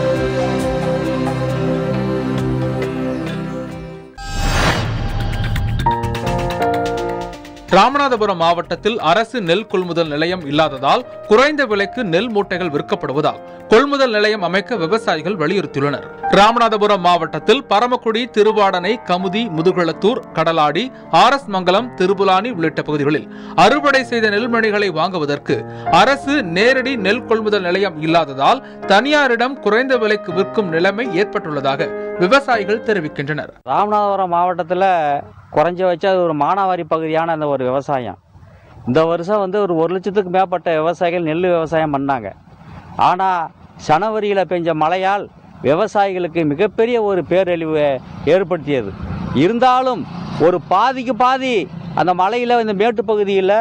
ராமநாதபுரம் மாவட்டத்தில் அரசு நெல் கொள்முதல் நிலையம் இல்லாததால் குறைந்த விலைக்கு நெல் மூட்டைகள் விற்கப்படுவதால் கொள்முதல் நிலையம் அமைக்க விவசாயிகள் வலியுறுத்தியுள்ளனர். ராமநாதபுரம் மாவட்டத்தில் பரமக்குடி, திருவாடனை, கமுதி, முதுகுளத்தூர், கடலாடி, RS மங்கலம், திருபுலானி உள்ளிட்ட பகுதிகளில் அறுவடை செய்த நெல்மணிகளை வாங்குவதற்கு அரசு நேரடி நெல் கொள்முதல் நிலையம் இல்லாததால் தனியாரிடம் குறைந்த விலைக்கு விற்கும் நிலைமை ஏற்பட்டுள்ளதாக விவசாயிகள் தெரிவிக்கின்றனர். ராமநாதபுரம் மாவட்டத்தில் குறைஞ்ச வச்சா அது ஒரு மானாவாரி பகுதியான அந்த ஒரு விவசாயம். இந்த வருஷம் ஒரு 1 லட்சத்துக்கு மேற்பட்ட விவசாயிகள் நெல் விவசாயம் பண்ணாங்க. ஆனால் ஜனவரியில் பெஞ்ச மழையால் விவசாயிகளுக்கு மிகப்பெரிய ஒரு பேரழிவு ஏற்படுத்தியது. இருந்தாலும் ஒரு பாதிக்கு பாதி அந்த மழையில் இந்த மேட்டு பகுதியில்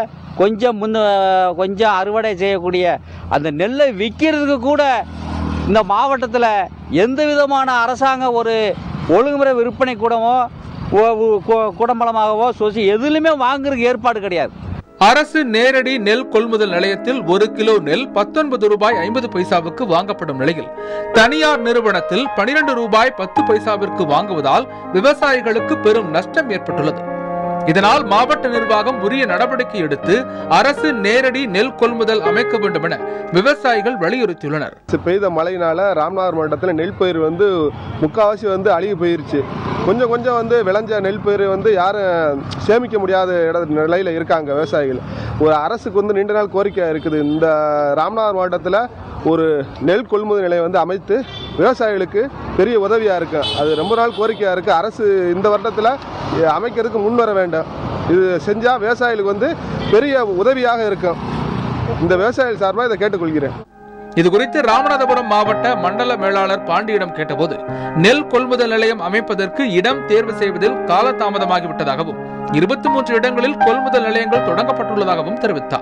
கொஞ்சம் அறுவடை செய்யக்கூடிய அந்த நெல்லை விற்கிறதுக்கு கூட இந்த மாவட்டத்தில் எந்த விதமான அரசாங்க ஒரு ஒழுங்குமுறை விற்பனை கூடமோ குடம்பலமாகவோ எதுலையுமே வாங்குறதுக்கு ஏற்பாடு கிடையாது. அரசு நேரடி நெல் கொள்முதல் நிலையத்தில் 1 கிலோ நெல் 19 ரூபாய் 50 பைசாவுக்கு வாங்கப்படும் நிலையில் தனியார் நிறுவனத்தில் 12 ரூபாய் 10 பைசாவிற்கு வாங்குவதால் விவசாயிகளுக்கு பெரும் நஷ்டம் ஏற்பட்டுள்ளது. இதனால் மாவட்ட நிர்வாகம் உரிய நடவடிக்கை எடுத்து அரசு நேரடி நெல் கொள்முதல் அமைக்க வேண்டும் என விவசாயிகள் வலியுறுத்தியுள்ளனர். பெய்த மழையினால ராமநாதபுரம் மாவட்டத்தில் நெல் பயிர் முக்காவாசி அழுகி போயிருச்சு. கொஞ்சம் விளைஞ்ச நெல் பயிர் யாரும் சேமிக்க முடியாத நிலையில் இருக்காங்க விவசாயிகள். ஒரு அரசுக்கு நீண்ட நாள் கோரிக்கை இருக்குது. இந்த ராமநாதபுரம் மாவட்டத்தில் ஒரு நெல் கொள்முதல் நிலையம் அமைத்து விவசாயிகளுக்கு பெரிய உதவியாக இருக்குது. அது ரொம்ப நாள் கோரிக்கையாக இருக்குது. அரசு இந்த வருடத்தில் அமைக்கிறதுக்கு முன்வர வேண்டும். இது செஞ்சால் விவசாயிகளுக்கு பெரிய உதவியாக இருக்கும். இந்த விவசாயிகள் சார்பாக இதை கேட்டுக்கொள்கிறேன். இதுகுறித்து ராமநாதபுரம் மாவட்ட மண்டல மேலாளர் பாண்டியிடம் கேட்டபோது நெல் கொள்முதல் நிலையம் அமைப்பதற்கு இடம் தேர்வு செய்வதில் காலதாமதமாகிவிட்டதாகவும் 23 இடங்களில் கொள்முதல் நிலையங்கள் தொடங்கப்பட்டுள்ளதாகவும் தெரிவித்தார்.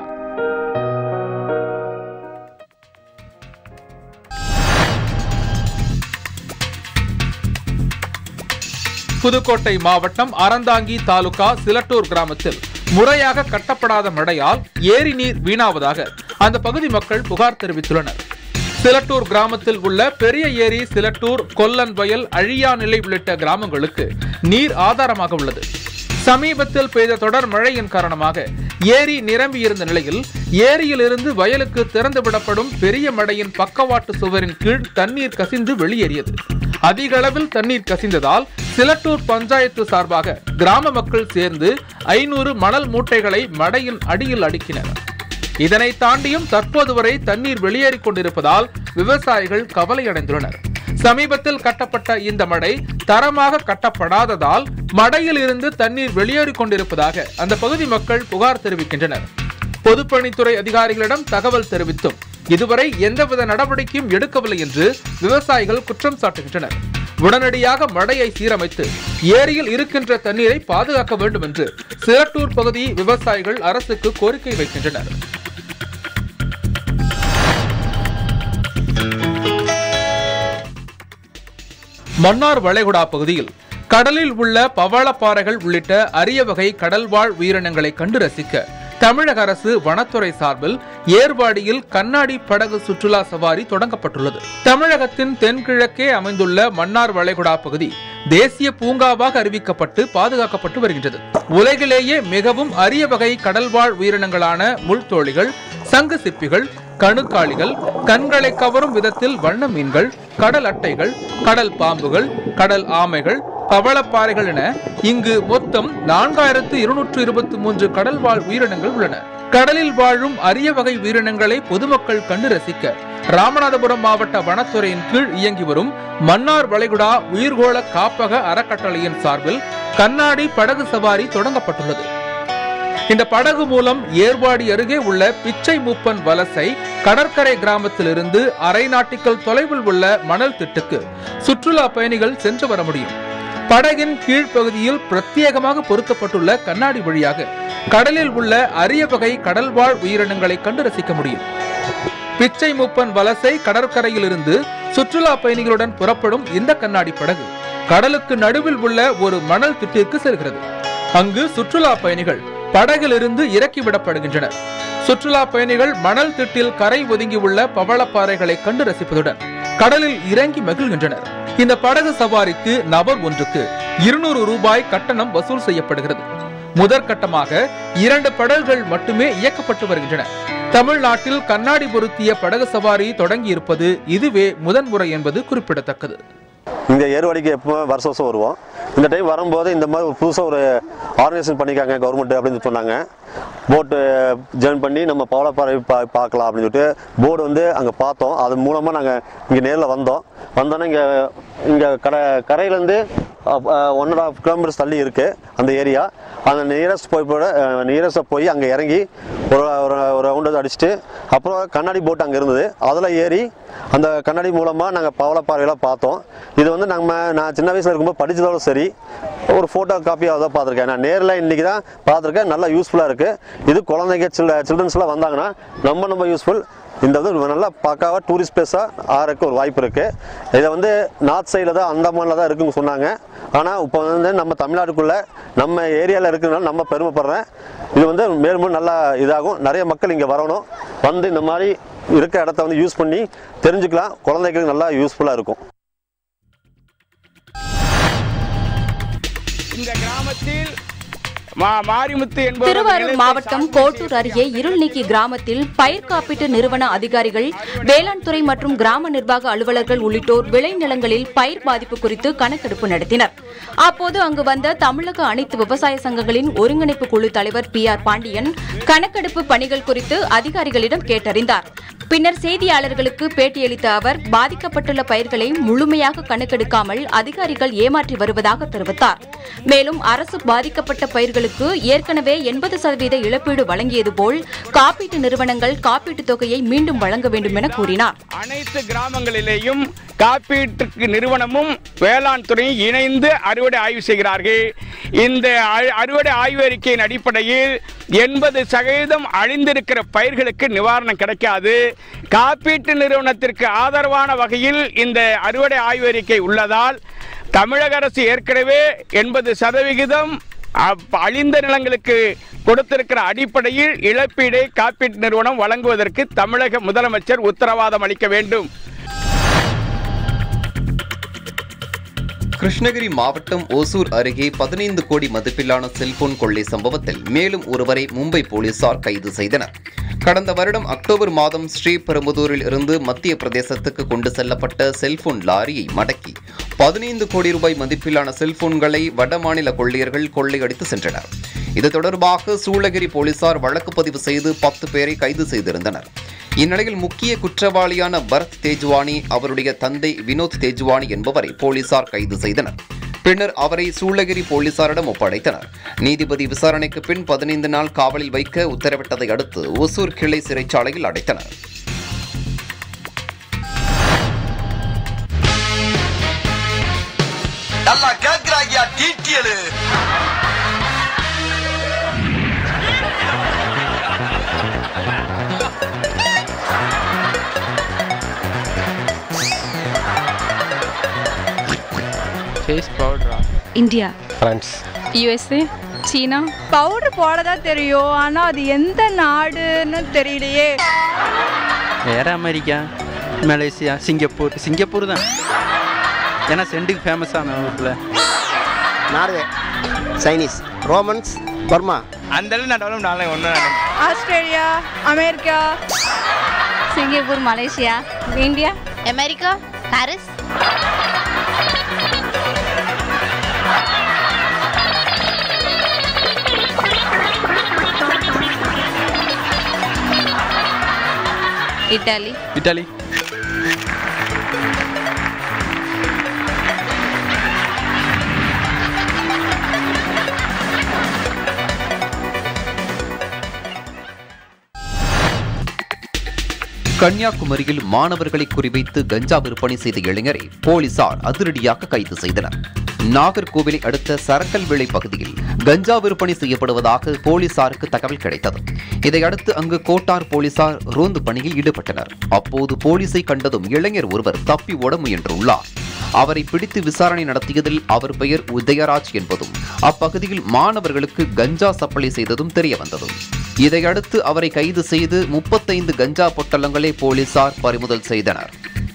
புதுக்கோட்டை மாவட்டம் அறந்தாங்கி தாலுகா சிலட்டூர் கிராமத்தில் முறையாக கட்டப்படாத மழையால் ஏரி நீர் வீணாவதாக அந்த பகுதி மக்கள் புகார் தெரிவித்துள்ளனர். சிலட்டூர் கிராமத்தில் உள்ள பெரிய ஏரி சிலட்டூர், கொல்லன் வயல், அழியா நிலை உள்ளிட்ட கிராமங்களுக்கு நீர் ஆதாரமாக உள்ளது. சமீபத்தில் பெய்த தொடர் மழையின் காரணமாக ஏரி நிரம்பி இருந்த நிலையில் ஏரியில் இருந்து வயலுக்கு திறந்துவிடப்படும் பெரிய மடையின் பக்கவாட்டு சுவரின் கீழ் தண்ணீர் கசிந்து வெளியேறியது. அதிக அளவில் தண்ணீர் கசிந்ததால் சிலட்டூர் பஞ்சாயத்து சார்பாக கிராம மக்கள் சேர்ந்து 500 மணல் மூட்டைகளை மடையின் அடியில் அடுக்கினர். இதனை தாண்டியும் தற்போது வரை தண்ணீர் வெளியேறிக் கொண்டிருப்பதால் விவசாயிகள் கவலையடைந்துள்ளனர். சமீபத்தில் கட்டப்பட்ட இந்த மடை தரமாக கட்டப்படாததால் மடையில் இருந்து தண்ணீர் வெளியேறிக் கொண்டிருப்பதாக அந்த பகுதி மக்கள் புகார் தெரிவிக்கின்றனர். பொதுப்பணித்துறை அதிகாரிகளிடம் தகவல் தெரிவித்தும் இதுவரை எந்தவித நடவடிக்கையும் எடுக்கவில்லை என்று விவசாயிகள் குற்றம் சாட்டுகின்றனர். உடனடியாக மடையை சீரமைத்து ஏரியில் இருக்கின்ற தண்ணீரை பாதுகாக்க வேண்டும் என்று சிலட்டூர் பகுதி விவசாயிகள் அரசுக்கு கோரிக்கை வைக்கின்றனர். மன்னார் வளைகுடா பகுதியில் கடலில் உள்ள பவளப்பாறைகள் உள்ளிட்ட அரிய வகை கடல்வாழ் உயிரினங்களை கண்டு ரசிக்க தமிழக அரசு வனத்துறை சார்பில் ஏர்வாடியில் கண்ணாடி படகு சுற்றுலா சவாரி தொடங்கப்பட்டுள்ளது. தமிழகத்தின் தென்கிழக்கே அமைந்துள்ள மன்னார் வளைகுடா பகுதி தேசிய பூங்காவாக அறிவிக்கப்பட்டு பாதுகாக்கப்பட்டு வருகின்றது. உலகிலேயே மிகவும் அரிய வகை கடல்வாழ் உயிரினங்களான முள்தோழிகள், சங்கு சிப்பிகள், கணுக்காளிகள், கண்களை கவரும் விதத்தில் வண்ண மீன்கள், கடல் அட்டைகள், கடல் பாம்புகள், கடல் ஆமைகள், பவளப்பாறைகள் என இங்கு மொத்தம் 4223 கடல்வாழ் உயிரினங்கள் உள்ளன. கடலில் வாழும் அரிய வகை உயிரினங்களை பொதுமக்கள் கண்டு ரசிக்க ராமநாதபுரம் மாவட்ட வனத்துறையின் கீழ் இயங்கி வரும் மன்னார் வளைகுடா உயிர்கோள காப்பக அறக்கட்டளையின் சார்பில் கண்ணாடி படகு சவாரி தொடங்கப்பட்டுள்ளது. இந்த படகு மூலம் ஏர்வாடி அருகே உள்ள பிச்சை மூப்பன் வலசை கடற்கரை கிராமத்திலிருந்து அரை நாட்டிக்கல் தொலைவில் உள்ள மணல் திட்டுக்கு சுற்றுலா பயணிகள் சென்று வர முடியும். படகின் கீழ்ப்பகுதியில் பிரத்யேகமாக பொருத்தப்பட்டுள்ள கண்ணாடி வழியாக கடலில் உள்ள அரிய வகை கடல்வாழ் உயிரினங்களை கண்டு ரசிக்க முடியும். பிச்சை மூப்பன் வலசை கடற்கரையில் இருந்து சுற்றுலா பயணிகளுடன் புறப்படும் இந்த கண்ணாடி படகு கடலுக்கு நடுவில் உள்ள ஒரு மணல் திட்டிற்கு செல்கிறது. அங்கு சுற்றுலா பயணிகள் படகிலிருந்து இறக்கிவிடப்படுகின்றனர். சுற்றுலா பயணிகள் மணல் திட்டில் கரை ஒதுங்கி உள்ள பவளப்பாறைகளை கண்டு ரசிப்பதுடன் கடலில் இறங்கி மகிழ்கின்றனர். இந்த படகு சவாரிக்கு நபர் ஒன்றுக்கு 200 ரூபாய் கட்டணம் வசூல் செய்யப்படுகிறது. முதற்கட்டமாக 2 படகுகள் மட்டுமே இயக்கப்பட்டு வருகின்றன. தமிழ்நாட்டில் கண்ணாடி பொருத்திய படகு சவாரி தொடங்கி இருப்பது இதுவே முதன்முறை என்பது குறிப்பிடத்தக்கது. இந்த ஏர்வாடிக்கு எப்போ வருஷம் வருவோம். இந்த டைம் வரும்போது இந்த மாதிரி ஒரு புதுசாக ஒரு ஆர்கனைசேஷன் பண்ணிக்காங்க கவர்மெண்ட் அப்படின்னு சொன்னாங்க. போட்டு ஜாயின் பண்ணி நம்ம பவளப்பாறை பார்க்கலாம் அப்படின்னு சொல்லிட்டு போர்டு அங்கே பார்த்தோம். அது மூலமாக நாங்கள் இங்கே நேரில் வந்தோன்னே இங்கே கரையிலேருந்து 1.5 கிலோமீட்டர்ஸ் தள்ளி இருக்குது அந்த ஏரியா. அந்த நியரஸ்ட் போய் அங்கே இறங்கி ஒரு ரவுண்டு அடிச்சுட்டு அப்புறம் கண்ணாடி போட் அங்கே இருந்தது. அதில் ஏறி அந்த கண்ணாடி மூலமாக நாங்கள் பவளப்பாறையெல்லாம் பார்த்தோம். இது நான் சின்ன வயசில் இருக்கும்போது படித்ததோட சரி ஒரு ஃபோட்டோ காப்பியாக தான் பார்த்துருக்கேன். நான் நேரில் இன்றைக்கி தான் பார்த்துருக்கேன். நல்லா யூஸ்ஃபுல்லாக இருக்குது. இது குழந்தைங்க சில்ட்ரன்ஸ்லாம் வந்தாங்கன்னா ரொம்ப யூஸ்ஃபுல். இந்த நல்லா பக்காவாக டூரிஸ்ட் பிளேஸாக ஆறக்கு ஒரு வாய்ப்பு இருக்குது. இதை நார்த் சைடில் தான் அந்தமானில் தான் இருக்குன்னு சொன்னாங்க. ஆனால் இப்போ நம்ம தமிழ்நாட்டுக்குள்ளே நம்ம ஏரியாவில் இருக்கிறதுனால நம்ம பெருமைப்படுறேன். இது மேலும் நல்லா இதாகும். நிறைய மக்கள் இங்கே வரணும். இந்த மாதிரி இருக்கிற இடத்த யூஸ் பண்ணி தெரிஞ்சுக்கலாம். குழந்தைகளுக்கு நல்லா யூஸ்ஃபுல்லாக இருக்கும். இந்த கிராமத்தில் திருவாரூர் மாவட்டம் கோட்டூர் அருகே இருள்நீக்கி கிராமத்தில் பயிர் காப்பீட்டு நிறுவன அதிகாரிகள், வேளாண் துறை மற்றும் கிராம நிர்வாக அலுவலர்கள் உள்ளிட்டோர் விளைநிலங்களில் பயிர் பாதிப்பு குறித்து கணக்கெடுப்பு நடத்தினர். அப்போது அங்கு வந்த தமிழக அனைத்து விவசாய சங்கங்களின் ஒருங்கிணைப்பு குழு தலைவர் PR பாண்டியன் கணக்கெடுப்பு பணிகள் குறித்து அதிகாரிகளிடம் கேட்டறிந்தார். பின்னர் செய்தியாளர்களுக்கு பேட்டியளித்த அவர், பாதிக்கப்பட்டுள்ள பயிர்களை முழுமையாக கணக்கெடுக்காமல் அதிகாரிகள் ஏமாற்றி வருவதாக தெரிவித்தார். மேலும் அரசு பாதிக்கப்பட்ட பயிர்களுக்கு ஏற்கனவே 80% இழப்பீடு வழங்கியது போல் காப்பீட்டு நிறுவனங்கள் காப்பீட்டுத் தொகையை மீண்டும் வழங்க வேண்டும் என கூறினார். அனைத்து கிராமங்களிலேயும் காப்பீட்டு நிறுவனமும் வேளாண் துறையும் இணைந்து அறுவடை ஆய்வு செய்கிறார்கள். இந்த அறுவடை ஆய்வு அறிக்கையின் அடிப்படையில் 80% அழிந்திருக்கிற பயிர்களுக்கு நிவாரணம் கிடைக்காது. காப்பீட்டு நிறுவனத்திற்கு ஆதரவான வகையில் இந்த அறுவடை ஆய்வு அறிக்கை உள்ளதால் தமிழக அரசு ஏற்கனவே 80% அழிந்த நிலங்களுக்கு கொடுத்திருக்கிற அடிப்படையில் இழப்பீடை காப்பீட்டு நிறுவனம் வழங்குவதற்கு தமிழக முதலமைச்சர் உத்தரவாதம் அளிக்க வேண்டும். கிருஷ்ணகிரி மாவட்டம் ஓசூர் அருகே 15 கோடி மதிப்பிலான செல்போன் கொள்ளை சம்பவத்தில் மேலும் ஒருவரை மும்பை போலீசார் கைது செய்தனர். கடந்த வருடம் அக்டோபர் மாதம் ஸ்ரீபெரும்புதூரில் இருந்து மத்திய பிரதேசத்துக்கு கொண்டு செல்லப்பட்ட செல்போன் லாரியை மடக்கி 15 கோடி ரூபாய் மதிப்பிலான செல்போன்களை வடமாநில கொள்ளையர்கள் கொள்ளையடித்து சென்றனர். இது தொடர்பாக சூளகிரி போலீசார் வழக்கு பதிவு செய்து 10 பேரை கைது செய்திருந்தனர். இந்நிலையில் முக்கிய குற்றவாளியான பரத் தேஜ்வானி, அவருடைய தந்தை வினோத் தேஜ்வானி என்பவரை போலீசார் கைது செய்தனர். பின்னர் அவரை சூளகிரி போலீசாரிடம் ஒப்படைத்தனர். நீதிபதி விசாரணைக்கு பின் 15 நாள் காவலில் வைக்க உத்தரவிட்டதை அடுத்து ஒசூர் கிளை சிறைச்சாலையில் அடைத்தனர். ஃபேஸ் பவுடரா? இந்தியா, ஃப்ரான்ஸ், யூஎஸ்ஏ, சீனா. பவுடர் போட தான் தெரியும், ஆனால் அது எந்த நாடுன்னு தெரியலையே. வேற அமெரிக்கா, மலேசியா, சிங்கப்பூர் தான். ஏன்னா சென்ட்டுக்கு ஃபேமஸான ஊரில். Norway, Chinese, Romans, Burma. அந்த அளவு நான் டெவலப் நாளை ஒன்று. Australia, America, Singapore, Malaysia, India, America, Paris. Italy. Italy. கன்னியாகுமரியில் மாணவர்களை குறிவைத்து கஞ்சா விற்பனை செய்த இளைஞரை போலீசார் அதிரடியாக கைது செய்தனர். நாகர்கோவிலை அடுத்த சரக்கல்விளை பகுதியில் கஞ்சா விற்பனை செய்யப்படுவதாக போலீசாருக்கு தகவல் கிடைத்தது. இதையடுத்து அங்கு கோட்டார் போலீசார் ரோந்து பணியில் ஈடுபட்டனர். அப்போது போலீசை கண்டதும் இளைஞர் ஒருவர் தப்பி ஓட முயன்றுள்ளார். அவரை பிடித்து விசாரணை நடத்தியதில் அவர் பெயர் உதயராஜ் என்பதும் அப்பகுதியில் மாணவர்களுக்கு கஞ்சா சப்ளை செய்ததும் தெரியவந்தது. இதையடுத்து அவரை கைது செய்து 35 கஞ்சா பொட்டலங்களை போலீசார் பறிமுதல் செய்தனர்.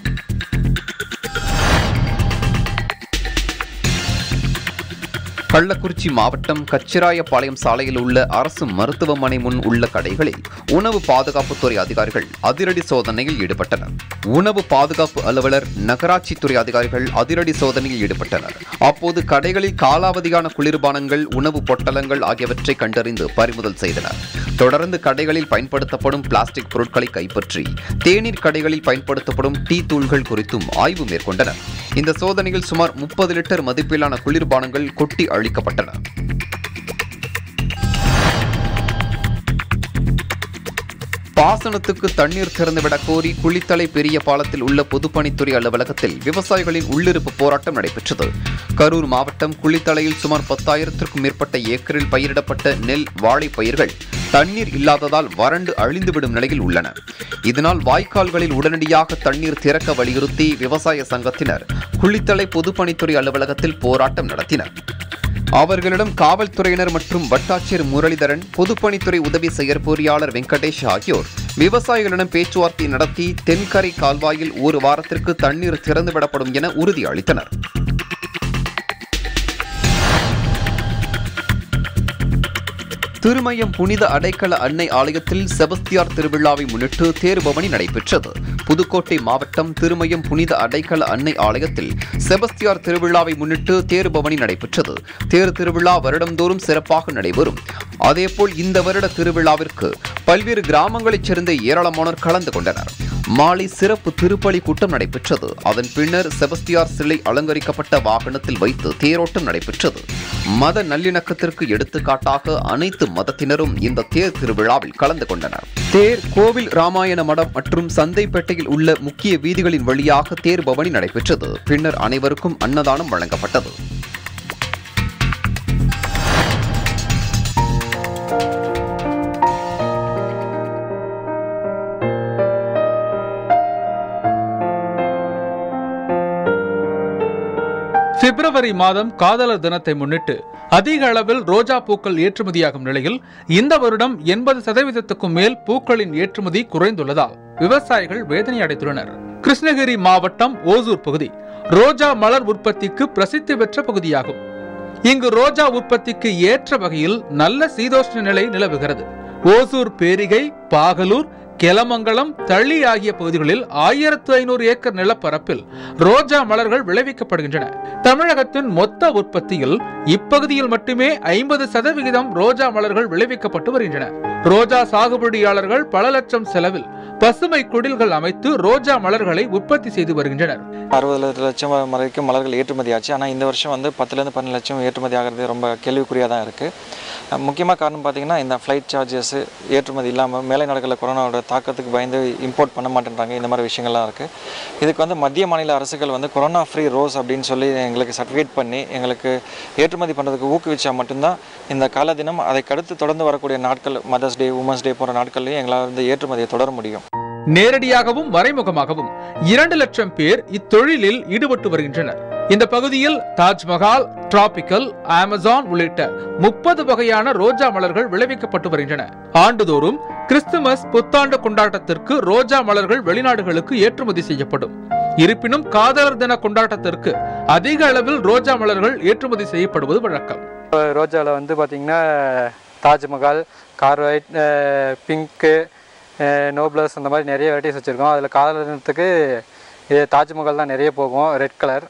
கள்ளக்குறிச்சி மாவட்டம் கச்சிராயபாளையம் சாலையில் உள்ள அரசு மருத்துவமனை முன் உள்ள கடைகளில் உணவு பாதுகாப்புத்துறை அதிகாரிகள் அதிரடி சோதனையில் ஈடுபட்டனர். உணவு பாதுகாப்பு அலுவலர், நகராட்சித்துறை அதிகாரிகள் அதிரடி சோதனையில் ஈடுபட்டனர். அப்போது கடைகளில் காலாவதியான குளிர்பானங்கள், உணவு பொட்டலங்கள் ஆகியவற்றை கண்டறிந்து பறிமுதல் செய்தனர். தொடர்ந்து கடைகளில் பயன்படுத்தப்படும் பிளாஸ்டிக் பொருட்களை கைப்பற்றி தேநீர் கடைகளில் பயன்படுத்தப்படும் டீ தூள்கள் குறித்தும் ஆய்வு மேற்கொண்டனர். இந்த சோதனையில் சுமார் 30 லிட்டர் மதிப்பிலான குளிர்பானங்கள் கொட்டி அழிக்கப்பட்டன. பாசனத்துக்கு தண்ணீர் திறந்துவிடக் கோரி குளித்தலை பெரிய பாலத்தில் உள்ள பொதுப்பணித்துறை அலுவலகத்தில் விவசாயிகளின் உள்ளிருப்பு போராட்டம் நடைபெற்றது. கரூர் மாவட்டம் குளித்தலையில் சுமார் 10,000க்கும் மேற்பட்ட ஏக்கரில் பயிரிடப்பட்ட நெல், வாழை பயிர்கள் தண்ணீர் இல்லாததால் வறண்டு அழிந்துவிடும் நிலையில் உள்ளன. இதனால் வாய்க்கால்களில் உடனடியாக தண்ணீர் திறக்க வலியுறுத்தி விவசாய சங்கத்தினர் குளித்தலை பொதுப்பணித்துறை அலுவலகத்தில் போராட்டம் நடத்தினர். அவர்களிடம் காவல்துறையினர் மற்றும் வட்டாட்சியர் முரளிதரன், பொதுப்பணித்துறை உதவி செயற்பொறியாளர் வெங்கடேஷ் ஆகியோர் விவசாயிகளிடம் பேச்சுவார்த்தை நடத்தி தென்கரை கால்வாயில் ஒரு வாரத்திற்கு தண்ணீர் திறந்துவிடப்படும் என உறுதியளித்தனர். திருமயம் புனித அடைக்கல அன்னை ஆலயத்தில் செபஸ்தியார் திருவிழாவை முன்னிட்டு தேர்பவனி நடைபெற்றது. புதுக்கோட்டை மாவட்டம் திருமயம் புனித அடைக்கல அன்னை ஆலயத்தில் செபஸ்தியார் திருவிழாவை முன்னிட்டு தேர்பவனி நடைபெற்றது. தேர் திருவிழா வருடந்தோறும் சிறப்பாக நடைபெறும். அதேபோல் இந்த வருட திருவிழாவிற்கு பல்வேறு கிராமங்களைச் சேர்ந்த ஏராளமானோர் கலந்து கொண்டனர். மாலை சிறப்பு திருப்பலி கூட்டம் நடைபெற்றது. அதன் பின்னர் செபஸ்தியார் சிலை அலங்கரிக்கப்பட்ட வாகனத்தில் வைத்து தேரோட்டம் நடைபெற்றது. மத நல்லிணக்கத்திற்கு எடுத்துக்காட்டாக அனைத்து மதத்தினரும் இந்த தேர் திருவிழாவில் கலந்து கொண்டனர். தேர் கோவில், ராமாயண மடம் மற்றும் சந்தைப்பேட்டையில் உள்ள முக்கிய வீதிகளின் வழியாக தேர் பவனி நடைபெற்றது. பின்னர் அனைவருக்கும் அன்னதானம் வழங்கப்பட்டது. பிப்ரவரி மாதம் காதலர் தினத்தை முன்னிட்டு அதிக அளவில் ரோஜா பூக்கள் ஏற்றுமதியாகும் நிலையில் இந்த வருடம் 80%க்கும் மேல் பூக்களின் ஏற்றுமதி குறைந்துள்ளதால் விவசாயிகள் வேதனை அடைந்துள்ளனர். கிருஷ்ணகிரி மாவட்டம் ஓசூர் பகுதி ரோஜா மலர் உற்பத்திக்கு பிரசித்தி பெற்ற பகுதியாகும். இங்கு ரோஜா உற்பத்திக்கு ஏற்ற வகையில் நல்ல சீதோஷ்ண நிலை நிலவுகிறது. ஓசூர் பேரிகை, பாகலூர், கெலமங்கலம், தள்ளி ஆகிய பகுதிகளில் 1500 ஏக்கர் நிலப்பரப்பில் ரோஜா மலர்கள் விளைவிக்கப்படுகின்றன. தமிழகத்தின் மொத்த உற்பத்தியில் இப்பகுதியில் மட்டுமே 50% ரோஜா மலர்கள் விளைவிக்கப்பட்டு வருகின்றன. ரோஜா சாகுபடியாளர்கள் பல லட்சம் செலவில் பசுமை குடில்கள் அமைத்து ரோஜா மலர்களை உற்பத்தி செய்து வருகின்றனர். 60 லட்சம் வரைக்கும் மலர்கள் ஏற்றுமதி ஆச்சு. ஆனால் இந்த வருஷம் 10லேருந்து 12 லட்சம் ஏற்றுமதி ஆகிறது ரொம்ப கேள்விக்குறியாக தான் இருக்குது. முக்கியமாக காரணம் பார்த்தீங்கன்னா இந்த ஃப்ளைட் சார்ஜஸ் ஏற்றுமதி இல்லாமல் மேலை நாடுகளில் கொரோனாவோட தாக்கத்துக்கு பயந்து இம்போர்ட் பண்ண மாட்டேன்றாங்க. இந்த மாதிரி விஷயங்கள்லாம் இருக்குது. இதுக்கு மத்திய மாநில அரசுகள் கொரோனா ஃப்ரீ ரோஸ் அப்படின்னு சொல்லி எங்களுக்கு சர்டிஃபிகேட் பண்ணி எங்களுக்கு ஏற்றுமதி பண்ணுறதுக்கு ஊக்குவிச்சா மட்டும்தான் இந்த கால தினம் அதை அடுத்து தொடர்ந்து வரக்கூடிய நாட்கள், மதர்ஸ் டே, உமன்ஸ் டே போன்ற நாட்கள்லையும் எங்களால் ஏற்றுமதியை தொடர முடியும். நேரடியாகவும் மறைமுகமாகவும் 2 லட்சம் பேர் இத்தொழிலில் ஈடுபட்டு வருகின்றனர். இந்த பகுதியில் தாஜ்மஹால், டிராபிக்கல், அமேசான் உள்ளிட்ட 30 வகையான ரோஜா மலர்கள் விளைவிக்கப்பட்டு வருகின்றன. ஆண்டுதோறும் கிறிஸ்துமஸ், புத்தாண்டு கொண்டாட்டத்திற்கு ரோஜா மலர்கள் வெளிநாடுகளுக்கு ஏற்றுமதி செய்யப்படும். இருப்பினும் காதலர் தின கொண்டாட்டத்திற்கு அதிக அளவில் ரோஜா மலர்கள் ஏற்றுமதி செய்யப்படுவது வழக்கம். ரோஜாவில் பார்த்தீங்கன்னா தாஜ்மஹால், கார்வைட், பிங்க்கு, நோப்ளஸ் அந்த மாதிரி நிறைய வெரைட்டிஸ் வச்சுருக்கோம். அதில் காதலர் தினத்துக்கு தாஜ்மஹால் தான் நிறைய போகும், ரெட் கலர்.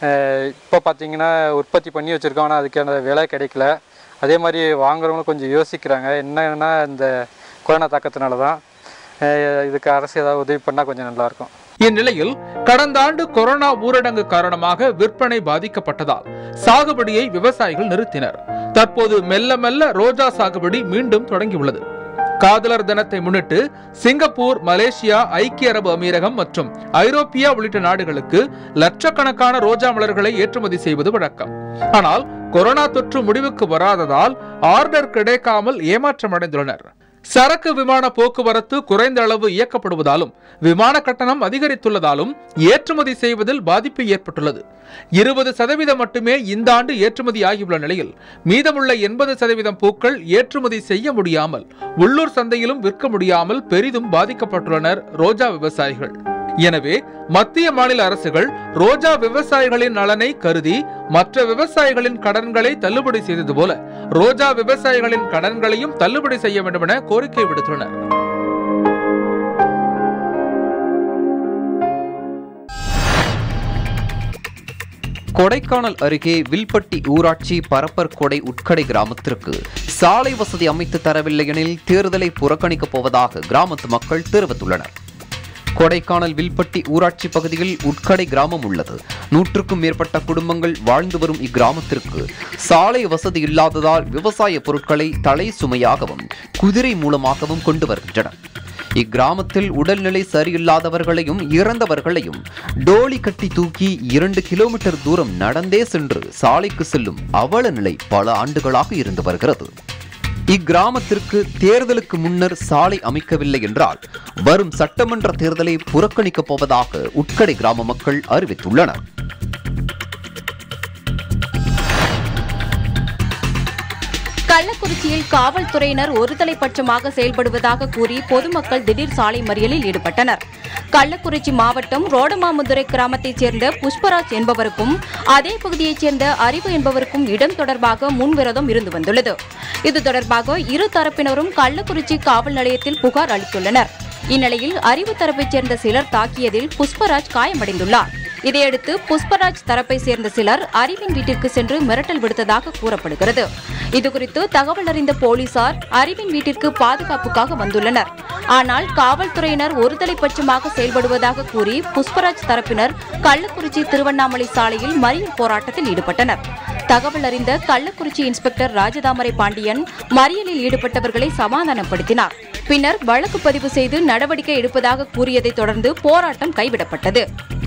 இப்போ பார்த்தீங்கன்னா உற்பத்தி பண்ணி வச்சுருக்கோம், ஆனால் அதுக்கான விலை கிடைக்கல. அதே மாதிரி வாங்குறவங்களும் கொஞ்சம் யோசிக்கிறாங்க. என்னன்னா இந்த கொரோனா தாக்கத்தினால தான். இதுக்கு அரசு ஏதாவது உதவி பண்ணால் கொஞ்சம் நல்லாயிருக்கும். இந்நிலையில் கடந்த ஆண்டு கொரோனா ஊரடங்கு காரணமாக விற்பனை பாதிக்கப்பட்டதால் சாகுபடியை விவசாயிகள் நிறுத்தினர். தற்போது மெல்ல மெல்ல ரோஜா சாகுபடி மீண்டும் தொடங்கியுள்ளது. காதலர் தினத்தை முன்னிட்டு சிங்கப்பூர், மலேசியா, ஐக்கிய அரபு அமீரகம் மற்றும் ஐரோப்பியா உள்ளிட்ட நாடுகளுக்கு லட்சக்கணக்கான ரோஜா மலர்களை ஏற்றுமதி செய்வது வழக்கம். ஆனால் கொரோனா தொற்று முடிவுக்கு வராததால் ஆர்டர் கிடைக்காமல் ஏமாற்றமடைந்துள்ளனர். சரக்கு விமான போக்குவரத்து குறைந்த அளவு இயக்கப்படுவதாலும் விமான கட்டணம் அதிகரித்துள்ளதாலும் ஏற்றுமதி செய்வதில் பாதிப்பு ஏற்பட்டுள்ளது. 20% மட்டுமே இந்த ஆண்டு ஏற்றுமதி ஆகியுள்ள நிலையில் மீதமுள்ள 80% பூக்கள் ஏற்றுமதி செய்ய முடியாமல் உள்ளூர் சந்தையிலும் விற்க முடியாமல் பெரிதும் பாதிக்கப்பட்டுள்ளனர் ரோஜா விவசாயிகள். எனவே மத்திய மாநில அரசுகள் ரோஜா விவசாயிகளின் நலனை கருதி மற்ற விவசாயிகளின் கடன்களை தள்ளுபடி செய்தது போல ரோஜா விவசாயிகளின் கடன்களையும் தள்ளுபடி செய்ய வேண்டும் என கோரிக்கை விடுத்துள்ளனர். கொடைக்கானல் அருகே வில்பட்டி ஊராட்சி பரப்பர்கொடை உட்கடை கிராமத்திற்கு சாலை வசதி அமைத்து தரவில்லை எனில் தேர்தலை புறக்கணிக்கப் போவதாக கிராமத்து மக்கள் தெரிவித்துள்ளனர். கொடைக்கானல் வில்பட்டி ஊராட்சி பகுதியில் உட்கடை கிராமம் உள்ளது. 100க்கும் மேற்பட்ட குடும்பங்கள் வாழ்ந்து வரும் இக்கிராமத்திற்கு சாலை வசதி இல்லாததால் விவசாய பொருட்களை தலை சுமையாகவும் குதிரை மூலமாகவும் கொண்டு வருகின்றனர். இக்கிராமத்தில் உடல்நிலை சரியில்லாதவர்களையும் இறந்தவர்களையும் டோலி கட்டி தூக்கி 2 கிலோமீட்டர் தூரம் நடந்தே சென்று சாலைக்கு செல்லும் அவல நிலை பல ஆண்டுகளாக இருந்து வருகிறது. இக்கிராமத்திற்கு தேர்தலுக்கு முன்னர் சாலை அமைக்கவில்லை என்றால் வரும் சட்டமன்ற தேர்தலை புறக்கணிக்கப் போவதாக உட்கடை கிராம மக்கள் அறிவித்துள்ளனர். கள்ளக்குறிச்சியில் காவல்துறையினர் ஒருதலைபட்சமாக செயல்படுவதாக கூறி பொதுமக்கள் திடீர் சாலை மறியலில் ஈடுபட்டனர். கள்ளக்குறிச்சி மாவட்டம் ரோடமாமுதுரை கிராமத்தைச் சேர்ந்த புஷ்பராஜ் என்பவருக்கும் அதே பகுதியைச் சேர்ந்த அறிவு என்பவருக்கும் இடம் தொடர்பாக முன்விரோதம் இருந்து வந்துள்ளது. இது தொடர்பாக இரு தரப்பினரும் கள்ளக்குறிச்சி காவல் நிலையத்தில் புகார் அளித்துள்ளனர். இந்நிலையில் அறிவு தரப்பைச் சேர்ந்த சிலர் தாக்கியதில் புஷ்பராஜ் காயமடைந்துள்ளார். இதையடுத்து புஷ்பராஜ் தரப்பை சேர்ந்த சிலர் அறிவின் வீட்டிற்கு சென்று மிரட்டல் விடுத்ததாக கூறப்படுகிறது. இதுகுறித்து தகவல் அறிந்த போலீசார் அறிவின் வீட்டிற்கு பாதுகாப்புக்காக வந்துள்ளனர். ஆனால் காவல்துறையினர் ஒருதலைபட்சமாக செயல்படுவதாக கூறி புஷ்பராஜ் தரப்பினர் கள்ளக்குறிச்சி திருவண்ணாமலை சாலையில் மறியல் போராட்டத்தில் ஈடுபட்டனர். தகவல் அறிந்த கள்ளக்குறிச்சி இன்ஸ்பெக்டர் ராஜதாமரை பாண்டியன் மறியலில் ஈடுபட்டவர்களை சமாதானப்படுத்தினார். பின்னர் வழக்கு பதிவு செய்து நடவடிக்கை எடுப்பதாக கூறியதை தொடர்ந்து போராட்டம் கைவிடப்பட்டது.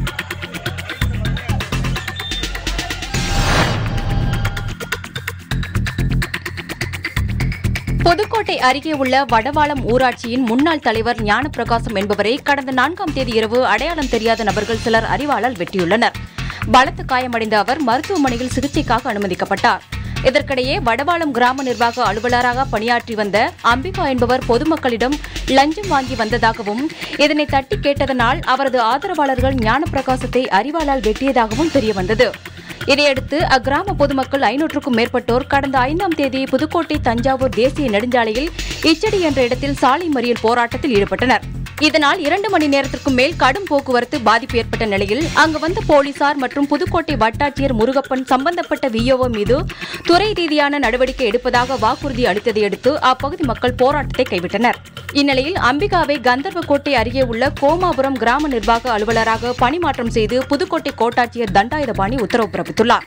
புதுக்கோட்டை அருகே உள்ள வடவாளம் ஊராட்சியின் முன்னாள் தலைவர் ஞானப்பிரகாசம் என்பவரை கடந்த 4ஆம் தேதி இரவு அடையாளம் தெரியாத நபர்கள் சிலர் அரிவாளால் வெட்டியுள்ளனர். பலத்த காயமடைந்த அவர் மருத்துவமனையில் சிகிச்சைக்காக அனுமதிக்கப்பட்டார். இதற்கிடையே வடவாளம் கிராம நிர்வாக அலுவலராக பணியாற்றி வந்த அம்பிகா என்பவர் பொதுமக்களிடம் லஞ்சம் வாங்கி வந்ததாகவும் இதனை தட்டி கேட்டதனால் அவரது ஆதரவாளர்கள் ஞானப்பிரகாசத்தை அரிவாளால் வெட்டியதாகவும் தெரியவந்தது. இதையடுத்து அக்கிராம பொதுமக்கள் 500க்கும் மேற்பட்டோர் கடந்த 5ஆம் தேதி புதுக்கோட்டை தஞ்சாவூர் தேசிய நெடுஞ்சாலையில் இச்சடி என்ற இடத்தில் சாலை மறியல் போராட்டத்தில் ஈடுபட்டனர். இதனால் 2 மணி நேரத்திற்கும் மேல் கடும் போக்குவரத்து பாதிப்பு ஏற்பட்ட நிலையில் அங்கு வந்த போலீசார் மற்றும் புதுக்கோட்டை வட்டாட்சியர் முருகப்பன் சம்பந்தப்பட்ட விஓஓ மீது துறை ரீதியான நடவடிக்கை எடுப்பதாக வாக்குறுதி அளித்ததை அடுத்து அப்பகுதி மக்கள் போராட்டத்தை கைவிட்டனர். இந்நிலையில் அம்பிகாவை கந்தர்வக்கோட்டை அருகே உள்ள கோமாபுரம் கிராம நிர்வாக அலுவலராக பணிமாற்றம் செய்து புதுக்கோட்டை கோட்டாட்சியர் தண்டாயுதபாணி உத்தரவு பிறப்பித்துள்ளார்.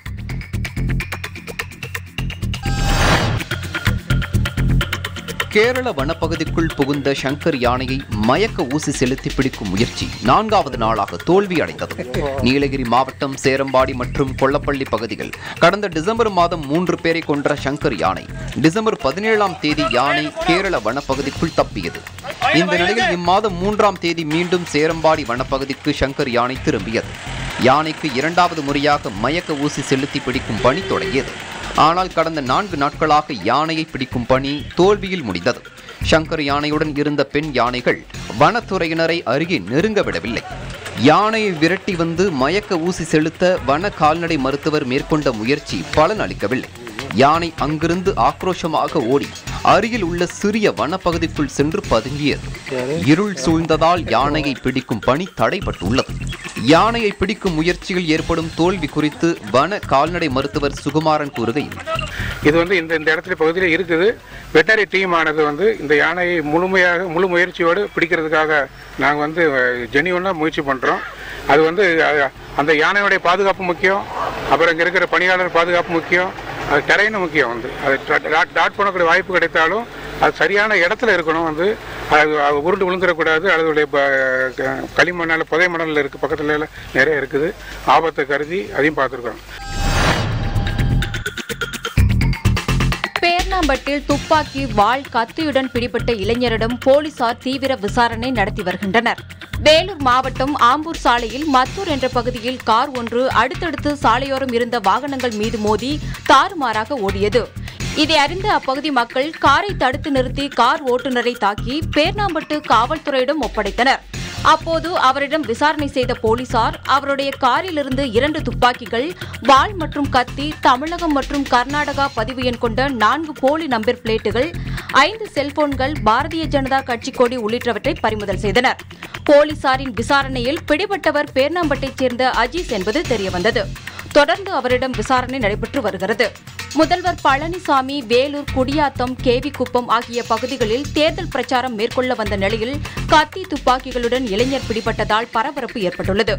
கேரள வனப்பகுதிக்குள் புகுந்த சங்கர் யானையை மயக்க ஊசி செலுத்தி பிடிக்கும் முயற்சி 4வது நாளாக தோல்வி அடைந்தது. நீலகிரி மாவட்டம் சேரம்பாடி மற்றும் கொல்லப்பள்ளி பகுதிகள் கடந்த டிசம்பர் மாதம் 3 பேரை கொன்ற சங்கர் யானை டிசம்பர் 17ஆம் தேதி யானை கேரள வனப்பகுதிக்குள் தப்பியது. இந்த நிலையில் இம்மாதம் 3ஆம் தேதி மீண்டும் சேரம்பாடி வனப்பகுதிக்கு சங்கர் யானை திரும்பியது. யானைக்கு 2வது முறையாக மயக்க ஊசி செலுத்தி பிடிக்கும் பணி தொடங்கியது. ஆனால் கடந்த 4 நாட்களாக யானையை பிடிக்கும் பணி தோல்வியில் முடிந்தது. சங்கர் யானையுடன் இருந்த பெண் யானைகள் வனத்துறையினரை அருகே நெருங்க விடவில்லை. யானையை விரட்டி வந்து மயக்க ஊசி செலுத்த வன கால்நடை மருத்துவர் மேற்கொண்ட முயற்சி பலன் அளிக்கவில்லை. யானை அங்கிருந்து ஆக்ரோஷமாக ஓடி அருகில் உள்ள சிறிய வனப்பகுதிக்குள் சென்று பதுங்கியது. இருள் சூழ்ந்ததால் யானையை பிடிக்கும் பணி தடைபட்டுள்ளது. யானையை பிடிக்கும் முயற்சியில் ஏற்படும் தோல்வி குறித்து வன கால்நடை மருத்துவர் சுகுமாரன் கூறுகையில், இது இந்த இடத்துல பகுதியில் இருக்குது. வெட்டரி டீம் ஆனது இந்த யானையை முழு முயற்சியோடு பிடிக்கிறதுக்காக நாங்கள் ஜெனியூனாக முயற்சி பண்ணுறோம். அது அந்த யானையுடைய பாதுகாப்பு முக்கியம், அப்புறம் இங்கே இருக்கிற பணியாளர் பாதுகாப்பு முக்கியம், அது டெரைனும் முக்கியம். அது டாட் பண்ணக்கூடிய வாய்ப்பு கிடைத்தாலும் அது சரியான இடத்துல இருக்கணும். அது உருண்டு விழுந்துடக்கூடாது. அதனுடைய களிமண்ணால் புதை மணலில் இருக்குது, பக்கத்தில் நிறைய இருக்குது. ஆபத்தை கருதி அதையும் பார்த்துருக்கோம். பேர்ணாம்பட்டில் துப்பாக்கி, வாள், கத்தியுடன் பிடிபட்ட இளைஞரிடம் போலீசார் தீவிர விசாரணை நடத்தி வருகின்றனர். வேலூர் மாவட்டம் ஆம்பூர் சாலையில் மத்தூர் என்ற பகுதியில் கார் ஒன்று அடுத்தடுத்து சாலையோரம் இருந்த வாகனங்கள் மீது மோதி தாறுமாறாக ஓடியது. இதை அறிந்த அப்பகுதி மக்கள் காரை தடுத்து நிறுத்தி கார் ஓட்டுநரை தாக்கி பேர்ணாம்பட்டு காவல்துறையிடம் ஒப்படைத்தனர். அப்போது அவரிடம் விசாரணை செய்த போலீசார் அவருடைய காரிலிருந்து 2 துப்பாக்கிகள், வாள் மற்றும் கத்தி, தமிழகம் மற்றும் கர்நாடகா பதிவு எண் கொண்ட 4 போலி நம்பர் பிளேட்டுகள், 5 செல்போன்கள், பாரதிய ஜனதா கட்சி கொடி உள்ளிட்டவற்றை பறிமுதல் செய்தனர். போலீசாரின் விசாரணையில் பிடிபட்டவர் பேர்ணாம்பட்டைச் சேர்ந்த அஜீஸ் என்பது தெரியவந்தது. தொடர்ந்து அவரிடம் விசாரணை நடைபெற்று வருகிறது. முதல்வர் பழனிசாமி வேலூர், குடியாத்தம், கேவிக்குப்பம் ஆகிய பகுதிகளில் தேர்தல் பிரச்சாரம் மேற்கொள்ள வந்த நிலையில் கத்தி, துப்பாக்கிகளுடன் இளைஞர் பிடிபட்டதால் பரபரப்பு ஏற்பட்டுள்ளது.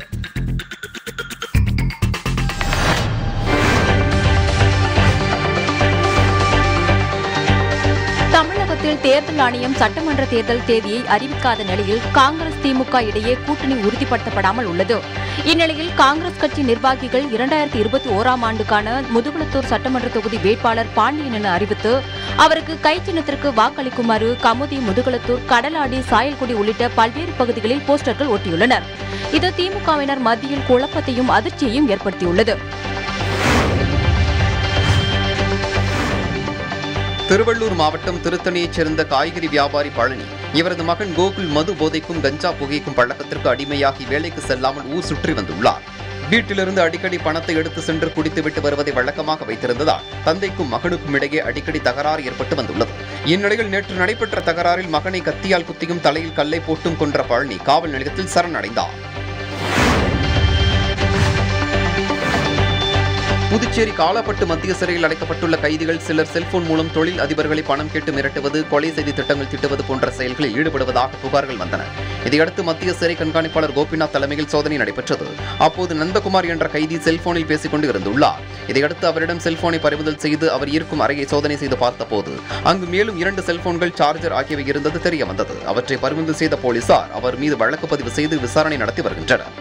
தமிழகத்தில் தேர்தல் ஆணையம் சட்டமன்ற தேர்தல் தேதியை அறிவிக்காத நிலையில் காங்கிரஸ், திமுக இடையே கூட்டணி உறுதிப்படுத்தப்படாமல் உள்ளது. இந்நிலையில் காங்கிரஸ் கட்சி நிர்வாகிகள் 2021ஆம் ஆண்டுக்கான முதுகுளத்தூர் சட்டமன்ற தொகுதி வேட்பாளர் பாண்டியன் என அறிவித்து அவருக்கு கை சின்னத்திற்கு வாக்களிக்குமாறு கமுதி, முதுகுளத்தூர், கடலாடி, சாயல்குடி உள்ளிட்ட பல்வேறு பகுதிகளில் போஸ்டர்கள் ஒட்டியுள்ளனர். இது திமுகவினர் மத்தியில் குழப்பத்தையும் அதிர்ச்சியையும் ஏற்படுத்தியுள்ளது. திருவள்ளூர் மாவட்டம் திருத்தணியைச் சேர்ந்த காய்கறி வியாபாரி பழனி இவரது மகன் கோகுல் மது போதைக்கும் கஞ்சா புகைக்கும் பழக்கத்திற்கு அடிமையாகி வேலைக்கு செல்லாமல் ஊர் சுற்றி வந்துள்ளார். வீட்டிலிருந்து அடிக்கடி பணத்தை எடுத்து சென்று குடித்துவிட்டு வருவதை வழக்கமாக வைத்திருந்ததால் தந்தைக்கும் மகனுக்கும் இடையே அடிக்கடி தகராறு ஏற்பட்டு வந்துள்ளது. இந்நிலையில் நேற்று நடைபெற்ற தகராறில் மகனை கத்தியால் குத்தியும் தலையில் கல்லை போட்டும் கொன்ற பழனி காவல் நிலையத்தில் சரணடைந்தார். புதுச்சேரி காலாப்பட்டு மத்திய சிறையில் அடைக்கப்பட்டுள்ள கைதிகள் சிலர் செல்போன் மூலம் தொழில் அதிபர்களை பணம் கேட்டு மிரட்டுவது, கொலை செய்தி திட்டங்கள் திட்டுவது போன்ற செயல்களில் ஈடுபடுவதாக புகார்கள் வந்தன. இதையடுத்து மத்திய சிறை கண்காணிப்பாளர் கோபிநாத் தலைமையில் சோதனை நடைபெற்றது. அப்போது நந்தகுமார் என்ற கைதி செல்போனில் பேசிக் கொண்டு இருந்துள்ளார். இதையடுத்து அவரிடம் செல்போனை பறிமுதல் செய்து அவர் இருக்கும் அறையை சோதனை செய்து பார்த்தபோது அங்கு மேலும் 2 செல்போன்கள், சார்ஜர் ஆகியவை இருந்தது தெரிய வந்தது. அவற்றை பறிமுதல் செய்த போலீசார் அவர் மீது வழக்கு பதிவு செய்து விசாரணை நடத்தி வருகின்றனர்.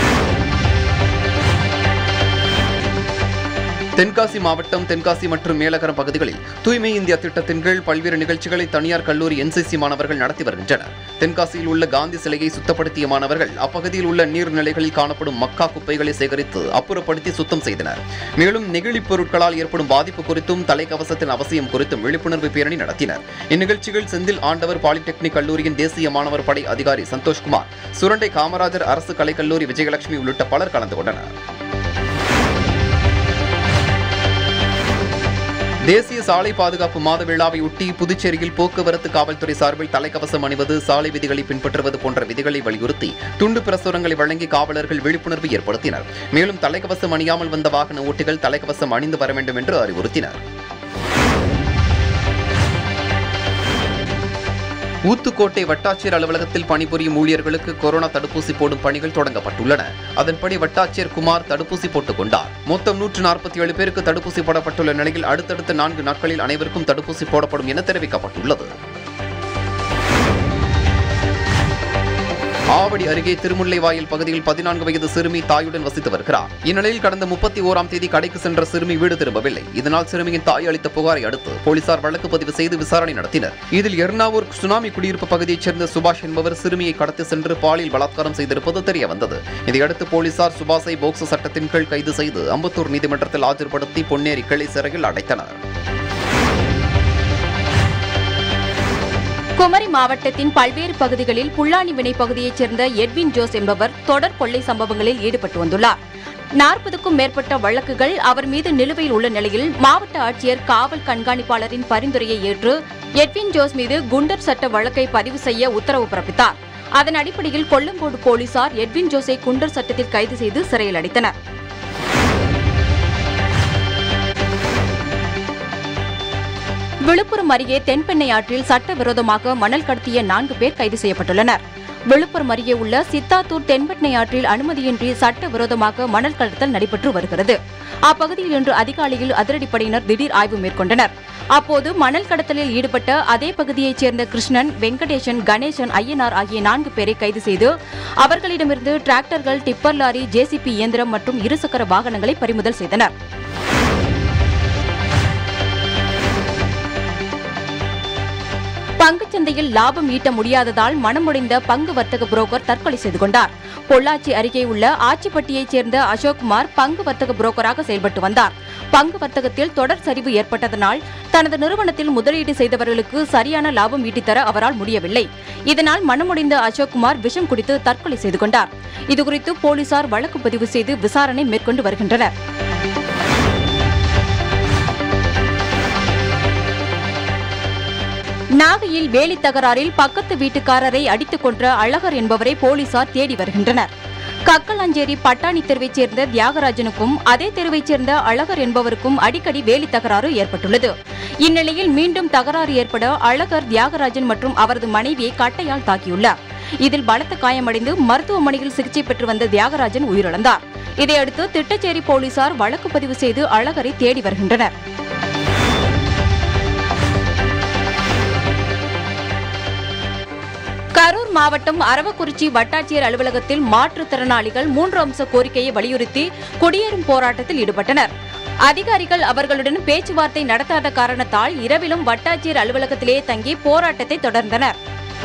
தென்காசி மாவட்டம் தென்காசி மற்றும் மேலகரம் பகுதிகளில் தூய்மை இந்தியா திட்டத்தின் கீழ் பல்வேறு நிகழ்ச்சிகளை தனியார் கல்லூரி NCC மாணவர்கள் நடத்தி வருகின்றனர். தென்காசியில் உள்ள காந்தி சிலையை சுத்தப்படுத்திய மாணவர்கள் அப்பகுதியில் உள்ள நீர்நிலைகளில் காணப்படும் மக்கா குப்பைகளை சேகரித்து அப்புறப்படுத்தி சுத்தம் செய்தனர். மேலும் நெகிழிப் பொருட்களால் ஏற்படும் பாதிப்பு குறித்தும் தலைக்கவசத்தின் அவசியம் குறித்தும் விழிப்புணர்வு பேரணி நடத்தினர். இந்நிகழ்ச்சிகள் செந்தில் ஆண்டவர் பாலிடெக்னிக் கல்லூரியின் தேசிய மாணவர் படை அதிகாரி சந்தோஷ்குமார், சுரண்டை காமராஜர் அரசு கலைக்கல்லூரி விஜயலட்சுமி உள்ளிட்ட பலர் கலந்து கொண்டனர். தேசிய சாலை பாதுகாப்பு மாத விழாவையொட்டி புதுச்சேரியில் போக்குவரத்து காவல்துறை சார்பில் தலைக்கவசம் அணிவது, சாலை விதிகளை பின்பற்றுவது போன்ற விதிகளை வலியுறுத்தி துண்டு பிரசுரங்களை வழங்கி காவலர்கள் விழிப்புணர்வு ஏற்படுத்தினர். மேலும் தலைக்கவசம் அணியாமல் வந்த வாகன ஓட்டிகள் தலைக்கவசம் அணிந்து வர வேண்டும் என்று அறிவுறுத்தினர். ஊத்துக்கோட்டை வட்டாட்சியர் அலுவலகத்தில் பணிபுரியும் ஊழியர்களுக்கு கொரோனா தடுப்பூசி போடும் பணிகள் தொடங்கப்பட்டுள்ளன. அதன்படி வட்டாட்சியர் குமார் தடுப்பூசி போட்டுக் கொண்டார். மொத்தம் 147 பேருக்கு தடுப்பூசி போடப்பட்டுள்ள நிலையில் அடுத்தடுத்த 4 நாட்களில் அனைவருக்கும் தடுப்பூசி போடப்படும் என தெரிவிக்கப்பட்டுள்ளது. ஆவடி அருகே திருமுல்லைவாயில் பகுதியில் 14 வயது சிறுமி தாயுடன் வசித்து வருகிறார். இந்நிலையில் கடந்த 31ஆம் தேதி கடைக்கு சென்ற சிறுமி வீடு திரும்பவில்லை. இதனால் சிறுமியின் தாய் அளித்த புகாரை அடுத்து போலீசார் வழக்கு பதிவு செய்து விசாரணை நடத்தினர். இதில் எர்ணாவூர் சுனாமி குடியிருப்பு பகுதியைச் சேர்ந்த சுபாஷ் என்பவர் சிறுமியை கடத்தி சென்று பாலியல் பலாத்காரம் செய்திருப்பது தெரியவந்தது. இதையடுத்து போலீசார் சுபாஷை போக்சோ சட்டத்தின் கீழ் கைது செய்து அம்பத்தூர் நீதிமன்றத்தில் ஆஜர்படுத்தி பொன்னேரி கிளை சிறையில் அடைத்தனர். குமரி மாவட்டத்தின் பல்வேறு பகுதிகளில் புல்லானி வினை பகுதியைச் சேர்ந்த எட்வின் ஜோஸ் என்பவர் தொடர் கொள்ளை சம்பவங்களில் ஈடுபட்டு வந்துள்ளார். 40க்கும் மேற்பட்ட வழக்குகள் அவர் மீது நிலுவையில் உள்ள நிலையில் மாவட்ட ஆட்சியர் காவல் கண்காணிப்பாளரின் பரிந்துரையை ஏற்று எட்வின் ஜோஸ் மீது குண்டர் சட்ட வழக்கை பதிவு செய்ய உத்தரவு பிறப்பித்தார். அதன் அடிப்படையில் கொல்லங்கோடு போலீசார் எட்வின் ஜோஸை குண்டர் சட்டத்தில் கைது செய்து சிறையில் அடைத்தனர். விழுப்புரம் அருகே தென்பெண்ணை ஆற்றில் சட்டவிரோதமாக மணல் கடத்திய 4 பேர் கைது செய்யப்பட்டுள்ளனர். விழுப்புரம் அருகே உள்ள சித்தாத்தூர் தென்பெண்ணை ஆற்றில் அனுமதியின்றி சட்டவிரோதமாக மணல் கடத்தல் நடைபெற்று வருகிறது. அப்பகுதியில் இன்று அதிகாலையில் அதிரடிப்படையினர் திடீர் ஆய்வு மேற்கொண்டனர். அப்போது மணல் கடத்தலில் ஈடுபட்ட அதே பகுதியைச் சேர்ந்த கிருஷ்ணன், வெங்கடேசன், கணேசன், ஐயனார் ஆகிய 4 பேரை கைது செய்து அவர்களிடமிருந்து டிராக்டர்கள், டிப்பர் லாரி, ஜேசிபி இயந்திரம் மற்றும் இருசக்கர வாகனங்களை பறிமுதல் செய்தனர். பங்குச்சந்தையில் லாபம் ஈட்ட முடியாததால் மனமுடைந்த பங்கு வர்த்தக புரோக்கர் தற்கொலை செய்து கொண்டார். பொள்ளாச்சி அருகே உள்ள ஆச்சிப்பட்டியைச் சேர்ந்த அசோக்குமார் பங்கு வர்த்தக புரோக்கராக செயல்பட்டு வந்தார். பங்கு வர்த்தகத்தில் தொடர் சரிவு ஏற்பட்டதனால் தனது நிறுவனத்தில் முதலீடு செய்தவர்களுக்கு சரியான லாபம் ஈட்டித்தர அவரால் முடியவில்லை. இதனால் மனமுடைந்த அசோக்குமார் விஷம் குடித்து தற்கொலை செய்து கொண்டார். இதுகுறித்து போலீசார் வழக்கு பதிவு செய்து விசாரணை மேற்கொண்டு வருகின்றனர். நாகையில் வேலி தகராறில் பக்கத்து வீட்டுக்காரரை அடித்துக் கொன்ற அழகர் என்பவரை போலீசார் தேடி வருகின்றனர். கக்கலாஞ்சேரி பட்டாணி தெருவைச் சேர்ந்த தியாகராஜனுக்கும் அதே தெருவைச் சேர்ந்த அழகர் என்பவருக்கும் அடிக்கடி வேலி தகராறு ஏற்பட்டுள்ளது. இந்நிலையில் மீண்டும் தகராறு ஏற்பட அழகர் தியாகராஜன் மற்றும் அவரது மனைவியை கட்டையால் தாக்கியுள்ளார். இதில் பலத்த காயமடைந்து மருத்துவமனையில் சிகிச்சை பெற்று வந்த தியாகராஜன் உயிரிழந்தார். இதையடுத்து திட்டச்சேரி போலீசார் வழக்கு பதிவு செய்து அழகரை தேடி வருகின்றனர். கரூர் மாவட்டம் அரவக்குறிச்சி வட்டாட்சியர் அலுவலகத்தில் மாற்றுத்திறனாளிகள் 3 அம்ச கோரிக்கையை வலியுறுத்தி குடியேறும் போராட்டத்தில் ஈடுபட்டனர். அதிகாரிகள் அவர்களுடன் பேச்சுவார்த்தை நடத்தாத காரணத்தால் இரவிலும் வட்டாட்சியர் அலுவலகத்திலே தங்கி போராட்டத்தை தொடர்ந்தனர்.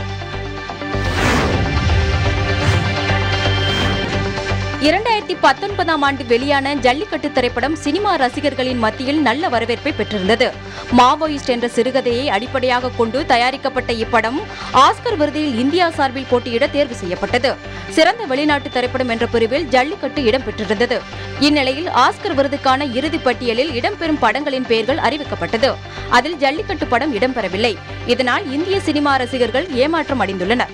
ஆண்டு வெளியான ஜல்லிக்கட்டு திரைப்படம் சினிமா ரசிகர்களின் மத்தியில் நல்ல வரவேற்பை பெற்றிருந்தது. மாவோயிஸ்ட் என்ற சிறுகதையை அடிப்படையாக கொண்டு தயாரிக்கப்பட்ட இப்படம் ஆஸ்கர் விருதில் இந்தியா சார்பில் போட்டியிட தேர்வு செய்யப்பட்டது. சிறந்த வெளிநாட்டு திரைப்படம் என்ற பிரிவில் ஜல்லிக்கட்டு இடம்பெற்றிருந்தது. இந்நிலையில் ஆஸ்கர் விருதுக்கான இறுதிப் பட்டியலில் இடம்பெறும் படங்களின் பெயர்கள் அறிவிக்கப்பட்டது. அதில் ஜல்லிக்கட்டு படம் இடம்பெறவில்லை. இதனால் இந்திய சினிமா ரசிகர்கள் ஏமாற்றம் அடைந்துள்ளனர்.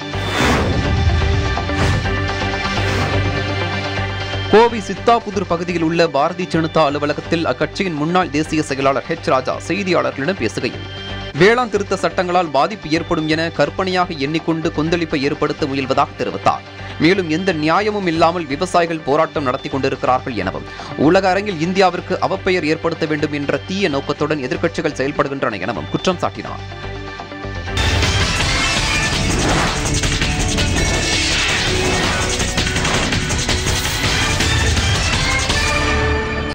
கோவை சித்தாபுதூர் பகுதியில் உள்ள பாரதிய ஜனதா அலுவலகத்தில் அக்கட்சியின் முன்னாள் தேசிய செயலாளர் ராஜா செய்தியாளர்களிடம் பேசுகையில், வேளாண் திருத்த சட்டங்களால் பாதிப்பு ஏற்படும் என கற்பனையாக எண்ணிக்கொண்டு கொந்தளிப்பை ஏற்படுத்த முயல்வதாக தெரிவித்தார். மேலும் எந்த நியாயமும் இல்லாமல் விவசாயிகள் போராட்டம் நடத்தி கொண்டிருக்கிறார்கள் எனவும், உலக அரங்கில் இந்தியாவிற்கு அவப்பெயர் ஏற்படுத்த வேண்டும் என்ற தீய நோக்கத்துடன் எதிர்க்கட்சிகள் செயல்படுகின்றன எனவும் குற்றம் சாட்டினார்.